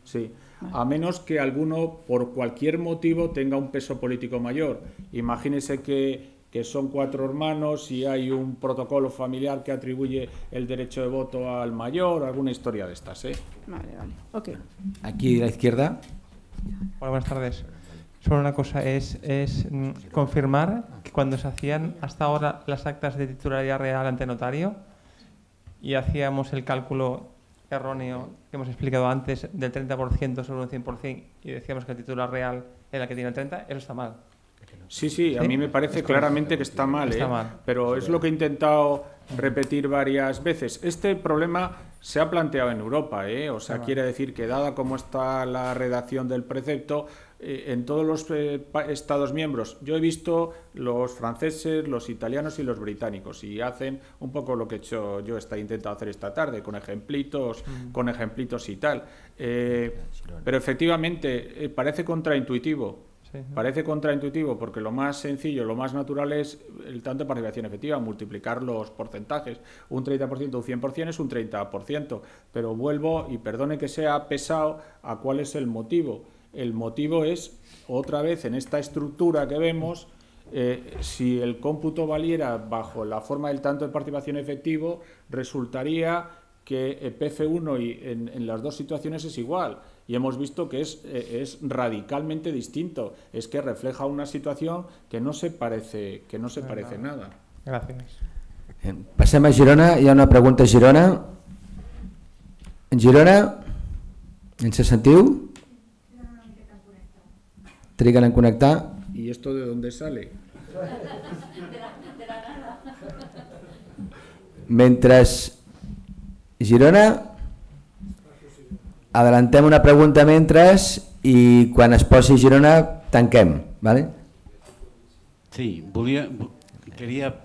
Sí, a menos que alguno por cualquier motivo tenga un peso político mayor. Imagínese que son 4 hermanos y hay un protocolo familiar que atribuye el derecho de voto al mayor, alguna historia de estas, ¿eh? Vale, ok. Aquí a la izquierda. Hola, buenas tardes. Solo una cosa, es confirmar que cuando se hacían hasta ahora las actas de titularidad real ante notario y hacíamos el cálculo erróneo que hemos explicado antes del 30% sobre un 100% y decíamos que el titular real es la que tiene el 30%, eso está mal. Sí, a mí me parece claramente que está mal, pero es lo que he intentado repetir varias veces. Este problema se ha planteado en Europa, o sea, quiere decir que dada como está la redacción del precepto, en todos los Estados miembros, yo he visto los franceses, los italianos y los británicos, y hacen un poco lo que he hecho yo, he intentado hacer esta tarde, con ejemplitos y tal. Pero efectivamente parece contraintuitivo. Parece contraintuitivo porque lo más sencillo, lo más natural es el tanto de participación efectiva, multiplicar los porcentajes. Un 30% o un 100% es un 30%, pero vuelvo, y perdone que sea pesado, a cuál es el motivo. El motivo es, otra vez, en esta estructura que vemos, si el cómputo valiera bajo la forma del tanto de participación efectivo, resultaría que PF1 en las dos situaciones es igual. Y hemos visto que es radicalmente distinto. Es que refleja una situación que no se parece nada. Gracias. Passem a Girona. Hi ha una pregunta a Girona. En Girona, ens sentiu? Triguen en connectar. ¿Y esto de dónde sale? Mentre Girona, adellantem una pregunta mentre i quan es posi Girona tanquem, ¿vale? Sí, quería...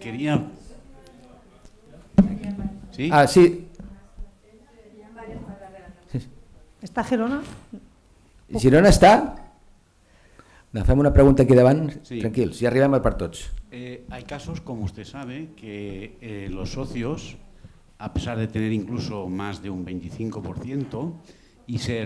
¿Sí? Ah, sí. ¿Está Girona? Girona està? Fem una pregunta aquí davant, sí. Tranquils, ja arribem per tots. Hay casos, como usted sabe, que los socios, a pesar de tener incluso más de un 25% y ser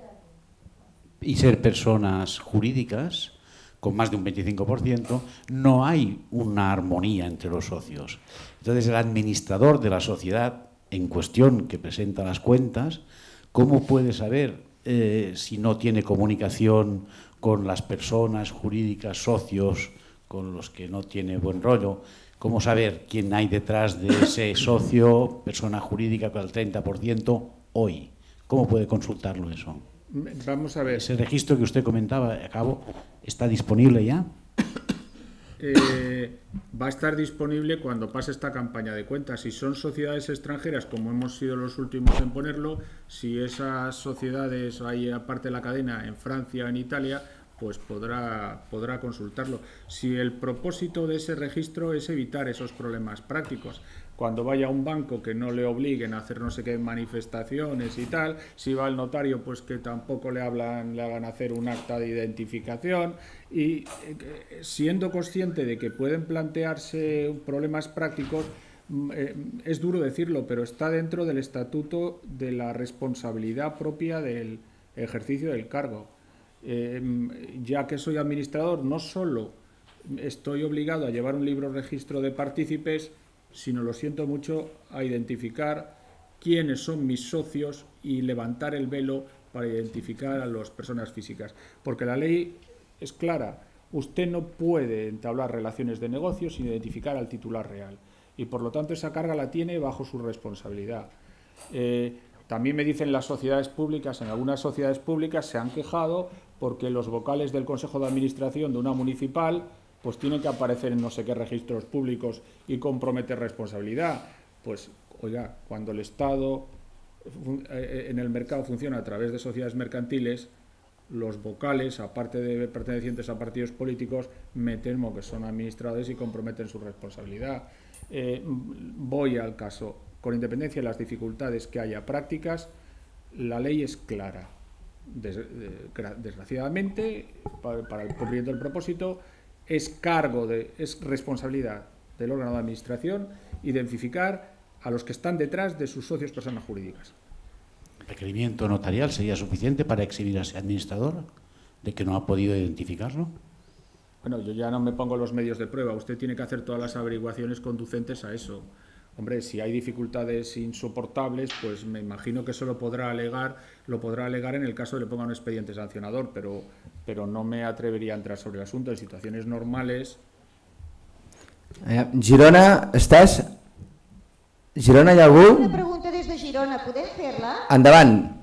personas jurídicas con más de un 25%, no hay una armonía entre los socios. Entonces, el administrador de la sociedad en cuestión que presenta las cuentas, ¿cómo puede saber si no tiene comunicación con las personas jurídicas, socios, con los que no tiene buen rollo? ¿Cómo saber quién hay detrás de ese socio, persona jurídica con el 30% hoy? ¿Cómo puede consultarlo eso? Vamos a ver. Ese registro que usted comentaba, ¿está disponible ya? Va a estar disponible cuando pase esta campaña de cuentas. Si son sociedades extranjeras, como hemos sido los últimos en ponerlo, si esas sociedades hay aparte de la cadena en Francia o en Italia, pues podrá consultarlo. Si el propósito de ese registro es evitar esos problemas prácticos, cuando vaya a un banco que no le obliguen a hacer no sé qué manifestaciones y tal, si va al notario pues que tampoco le hagan hacer un acta de identificación, y siendo consciente de que pueden plantearse problemas prácticos, es duro decirlo, pero está dentro del estatuto de la responsabilidad propia del ejercicio del cargo. Ya que soy administrador, no solo estoy obligado a llevar un libro registro de partícipes, sino, lo siento mucho, a identificar quiénes son mis socios y levantar el velo para identificar a las personas físicas. Porque la ley es clara, usted no puede entablar relaciones de negocio sin identificar al titular real, y por lo tanto esa carga la tiene bajo su responsabilidad. También me dicen las sociedades públicas, en algunas sociedades públicas se han quejado porque los vocales del Consejo de Administración de una municipal pues tienen que aparecer en no sé qué registros públicos y comprometer responsabilidad. Pues, oiga, cuando el Estado en el mercado funciona a través de sociedades mercantiles, los vocales, aparte de pertenecientes a partidos políticos, me temo que son administradores y comprometen su responsabilidad. Voy al caso. Con independencia de las dificultades que haya prácticas, la ley es clara. Desgraciadamente, para el cumplimiento del propósito, es responsabilidad del órgano de administración identificar a los que están detrás de sus socios personas jurídicas. requerimiento notarial sería suficiente para exhibir a ese administrador de que no ha podido identificarlo? Bueno, yo ya no me pongo los medios de prueba. Usted tiene que hacer todas las averiguaciones conducentes a eso. Hombre, si hay dificultades insoportables, pues me imagino que eso lo podrá alegar en el caso de que le ponga un expediente sancionador, pero no me atrevería a entrar sobre el asunto. En situaciones normales... Girona, ¿estás? Girona, hi ha algú? Una pregunta des de Girona, podem fer-la? Endavant.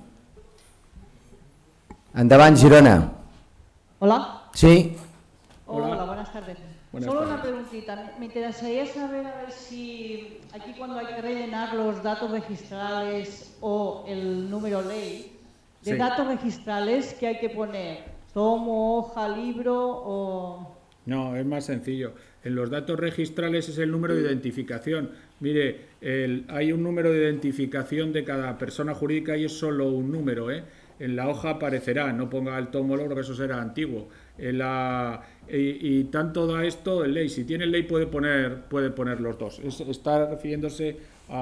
Endavant, Girona. Hola. Sí. Hola, buenas tardes. Buenas Solo tardes. una preguntita. Me interesaría saber a ver si aquí cuando hay que rellenar los datos registrales o el número ley de Sí. datos registrales, ¿qué hay que poner? ¿Tomo, hoja, libro o...? No, es más sencillo. En los datos registrales es el número de identificación. Mire, hay un número de identificación de cada persona jurídica y es solo un número, ¿eh? En la hoja aparecerá, no ponga el tomo logro, que eso será antiguo. Y tanto da esto en ley. Si tiene ley puede poner los dos. Está refiriéndose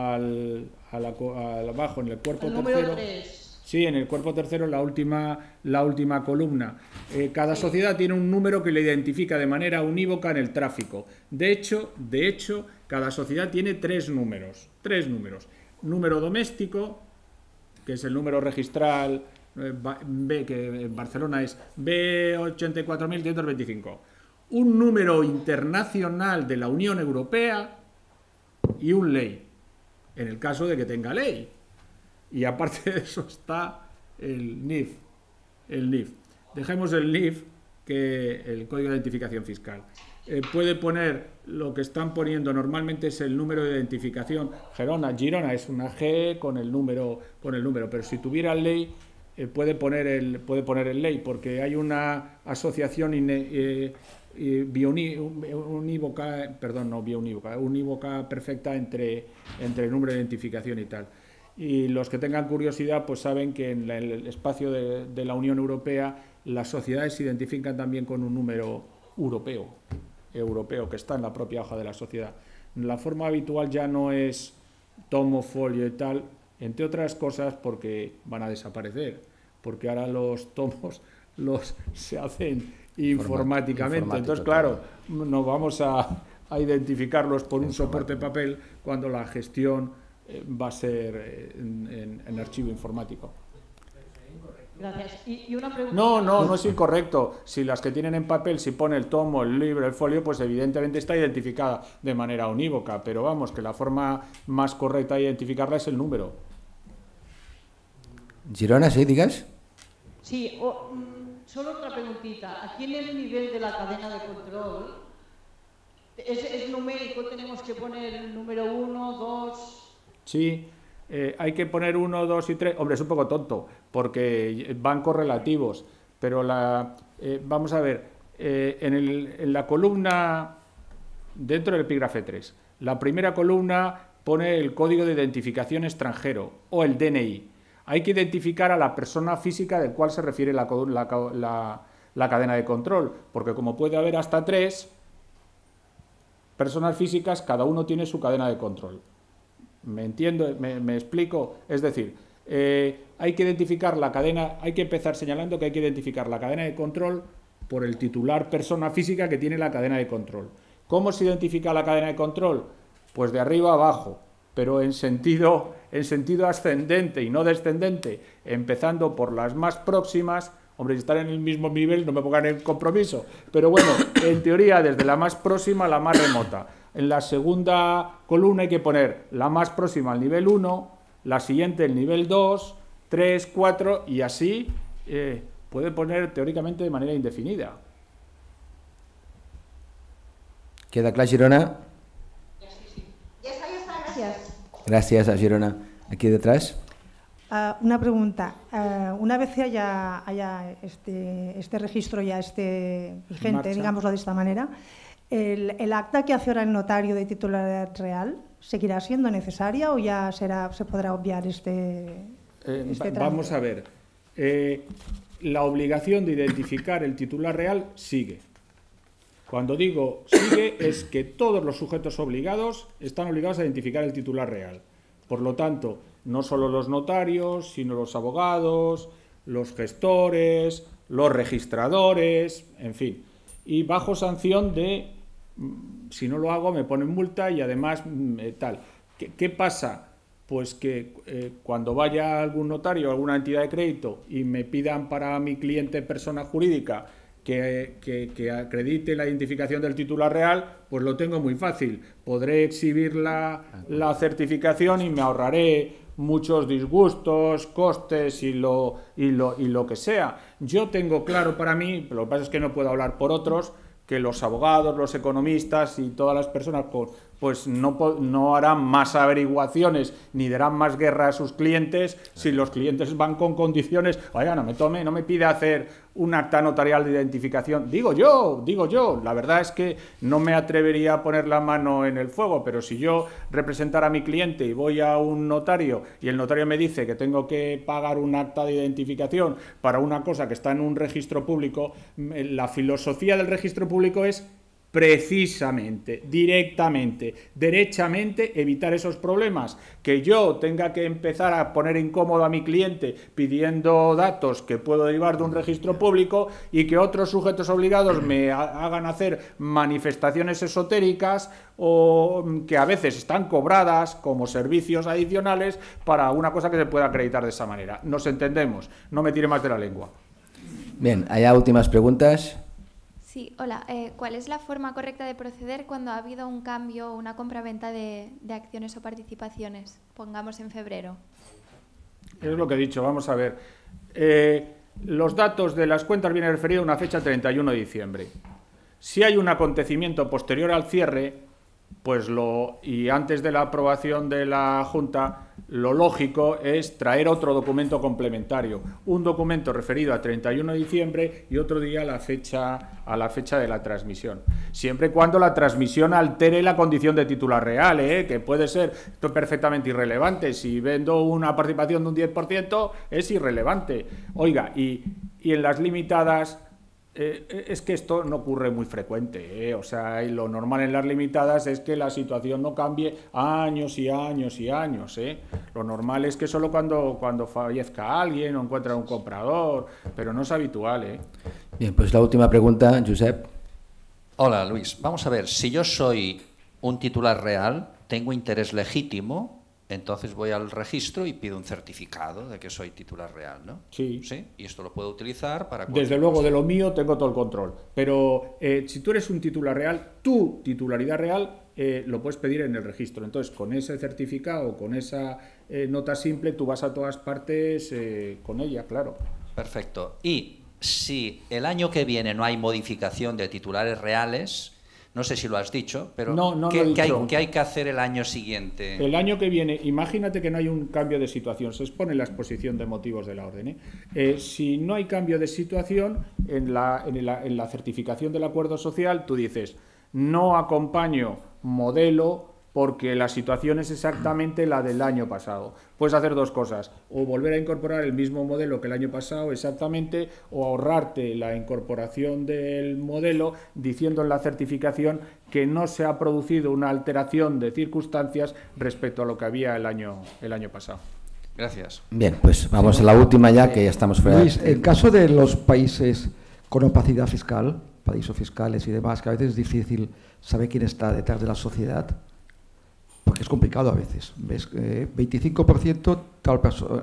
abajo, en el cuerpo El tercero. número 3. Sí, en el cuerpo tercero, la última columna. Cada sociedad tiene un número que le identifica de manera unívoca en el tráfico. De hecho, cada sociedad tiene tres números. Número doméstico, que es el número registral, que en Barcelona es B84.125. Un número internacional de la Unión Europea y un ley, en el caso de que tenga ley. Y aparte de eso está el NIF. Dejemos el NIF, que el Código de Identificación Fiscal. Puede poner lo que están poniendo normalmente es el número de identificación. Girona es una G con el número, pero si tuviera ley puede poner el ley, porque hay una asociación unívoca perfecta entre el número de identificación y tal. Y los que tengan curiosidad pues saben que en el espacio de la Unión Europea las sociedades se identifican también con un número europeo que está en la propia hoja de la sociedad. La forma habitual ya no es tomo, folio y tal, entre otras cosas porque van a desaparecer, porque ahora los tomos se hacen informáticamente. Entonces, claro, no vamos a identificarlos por un soporte papel cuando la gestión va a ser en archivo informático. Gracias. Y una pregunta... No es incorrecto. Si las que tienen en papel, si pone el tomo, el libro, el folio, pues evidentemente está identificada de manera unívoca, pero vamos, que la forma más correcta de identificarla es el número. Girona, sí, digas. Sí, solo otra preguntita. Aquí en el nivel de la cadena de control, ¿es numérico? ¿Tenemos que poner el número 1, 2...? Sí, hay que poner 1, 2 y 3. Hombre, es un poco tonto, porque van correlativos, pero vamos a ver, en la columna, dentro del epígrafe 3, la primera columna pone el código de identificación extranjero, o el DNI. Hay que identificar a la persona física del cual se refiere la cadena de control, porque como puede haber hasta 3 personas físicas, cada uno tiene su cadena de control. ¿Me entiendo? ¿Me explico? Es decir, hay que identificar la cadena, hay que empezar señalando que hay que identificar la cadena de control por el titular persona física que tiene la cadena de control. ¿Cómo se identifica la cadena de control? Pues de arriba a abajo, pero en sentido ascendente y no descendente, empezando por las más próximas. Hombre, si están en el mismo nivel no me pongan en compromiso, pero bueno, en teoría desde la más próxima a la más remota. En la segunda columna hay que poner la más próxima al nivel 1, la siguiente el nivel 2, 3, 4 y así puede poner teóricamente de manera indefinida. ¿Queda claro, Girona? Ya está, gracias. Gracias a Girona. Aquí detrás. Una pregunta. Una vez haya este registro ya esté vigente, digámoslo de esta manera, ¿el acta que hace ahora el notario de titularidad real seguirá siendo necesaria o ya se podrá obviar este trámite? Vamos a ver. La obligación de identificar el titular real sigue. Cuando digo sigue es que todos los sujetos obligados están obligados a identificar el titular real. Por lo tanto, no solo los notarios, sino los abogados, los gestores, los registradores, en fin. Y bajo sanción de, si no lo hago, me ponen multa y además tal. ¿Qué pasa? Pues que cuando vaya a algún notario, a alguna entidad de crédito y me pidan para mi cliente persona jurídica que acredite la identificación del titular real, pues lo tengo muy fácil. Podré exhibir la certificación y me ahorraré muchos disgustos, costes y lo que sea. Yo tengo claro para mí, lo que pasa es que no puedo hablar por otros, que los abogados, los economistas y todas las personas pues no harán más averiguaciones ni darán más guerra a sus clientes si los clientes van con condiciones. Oiga, no me pide hacer un acta notarial de identificación. Digo yo, la verdad es que no me atrevería a poner la mano en el fuego, pero si yo representara a mi cliente y voy a un notario y el notario me dice que tengo que pagar un acta de identificación para una cosa que está en un registro público, la filosofía del registro público es precisamente, directamente, derechamente evitar esos problemas, que yo tenga que empezar a poner incómodo a mi cliente pidiendo datos que puedo derivar de un registro público y que otros sujetos obligados me hagan hacer manifestaciones esotéricas o que a veces están cobradas como servicios adicionales para una cosa que se pueda acreditar de esa manera. Nos entendemos, no me tire más de la lengua. Bien, ¿hay últimas preguntas? Sí, hola. ¿Cuál es la forma correcta de proceder cuando ha habido un cambio, una compra-venta de acciones o participaciones? Pongamos en febrero. Es lo que he dicho, vamos a ver. Los datos de las cuentas vienen referidos a una fecha 31 de diciembre. Si hay un acontecimiento posterior al cierre, pues y antes de la aprobación de la Junta, lo lógico es traer otro documento complementario, un documento referido a 31 de diciembre y otro día a la fecha de la transmisión. Siempre y cuando la transmisión altere la condición de titular real, que puede ser perfectamente irrelevante. Si vendo una participación de un 10%, es irrelevante. Oiga, y en las limitadas... es que esto no ocurre muy frecuente, o sea, y lo normal en las limitadas es que la situación no cambie años y años y años, Lo normal es que solo cuando fallezca alguien o encuentra un comprador, pero no es habitual, Bien, pues la última pregunta, Josep. Hola, Luis. Vamos a ver, si yo soy un titular real, tengo interés legítimo, entonces voy al registro y pido un certificado de que soy titular real, ¿no? Sí. ¿Sí? Y esto lo puedo utilizar para... Desde luego, de lo mío tengo todo el control. Pero si tú eres un titular real, tu titularidad real lo puedes pedir en el registro. Entonces, con ese certificado, con esa nota simple, tú vas a todas partes con ella, claro. Perfecto. Y si el año que viene no hay modificación de titulares reales... No sé si lo has dicho, pero ¿qué hay que hacer el año siguiente? El año que viene, imagínate que no hay un cambio de situación, se expone en la exposición de motivos de la orden. Si no hay cambio de situación, en la certificación del acuerdo social, tú dices, no acompaño modelo porque la situación es exactamente la del año pasado. Puedes hacer dos cosas, o volver a incorporar el mismo modelo que el año pasado exactamente, o ahorrarte la incorporación del modelo diciendo en la certificación que no se ha producido una alteración de circunstancias respecto a lo que había el año pasado. Gracias. Bien, pues vamos a la última ya, que ya estamos fuera. Luis, en caso de los países con opacidad fiscal, paraísos fiscales y demás, que a veces es difícil saber quién está detrás de la sociedad, porque es complicado a veces. ¿Ves? 25% tal persona,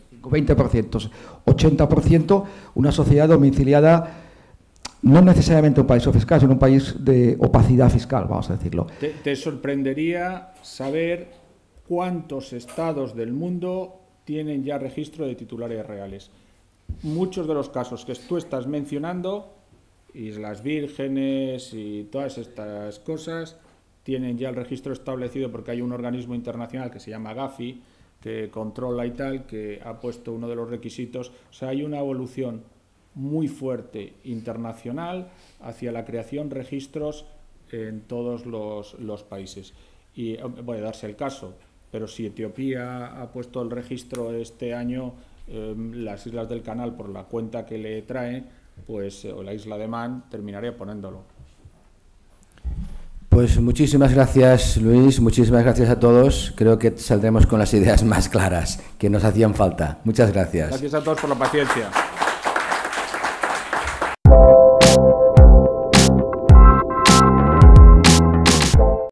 20%, 80%, una sociedad domiciliada, no necesariamente un paraíso fiscal, sino un país de opacidad fiscal, vamos a decirlo. Te sorprendería saber cuántos estados del mundo tienen ya registro de titulares reales. Muchos de los casos que tú estás mencionando, Islas Vírgenes y todas estas cosas, tienen ya el registro establecido porque hay un organismo internacional que se llama Gafi, que controla y tal, que ha puesto uno de los requisitos. O sea, hay una evolución muy fuerte internacional hacia la creación de registros en todos los países. Y voy a darse el caso, pero si Etiopía ha puesto el registro este año, las Islas del Canal, por la cuenta que le trae, pues, o la isla de Man, terminaría poniéndolo. Pues muchísimas gracias, Luis, muchísimas gracias a todos. Creo que saldremos con las ideas más claras que nos hacían falta. Muchas gracias. Gracias a todos por la paciencia.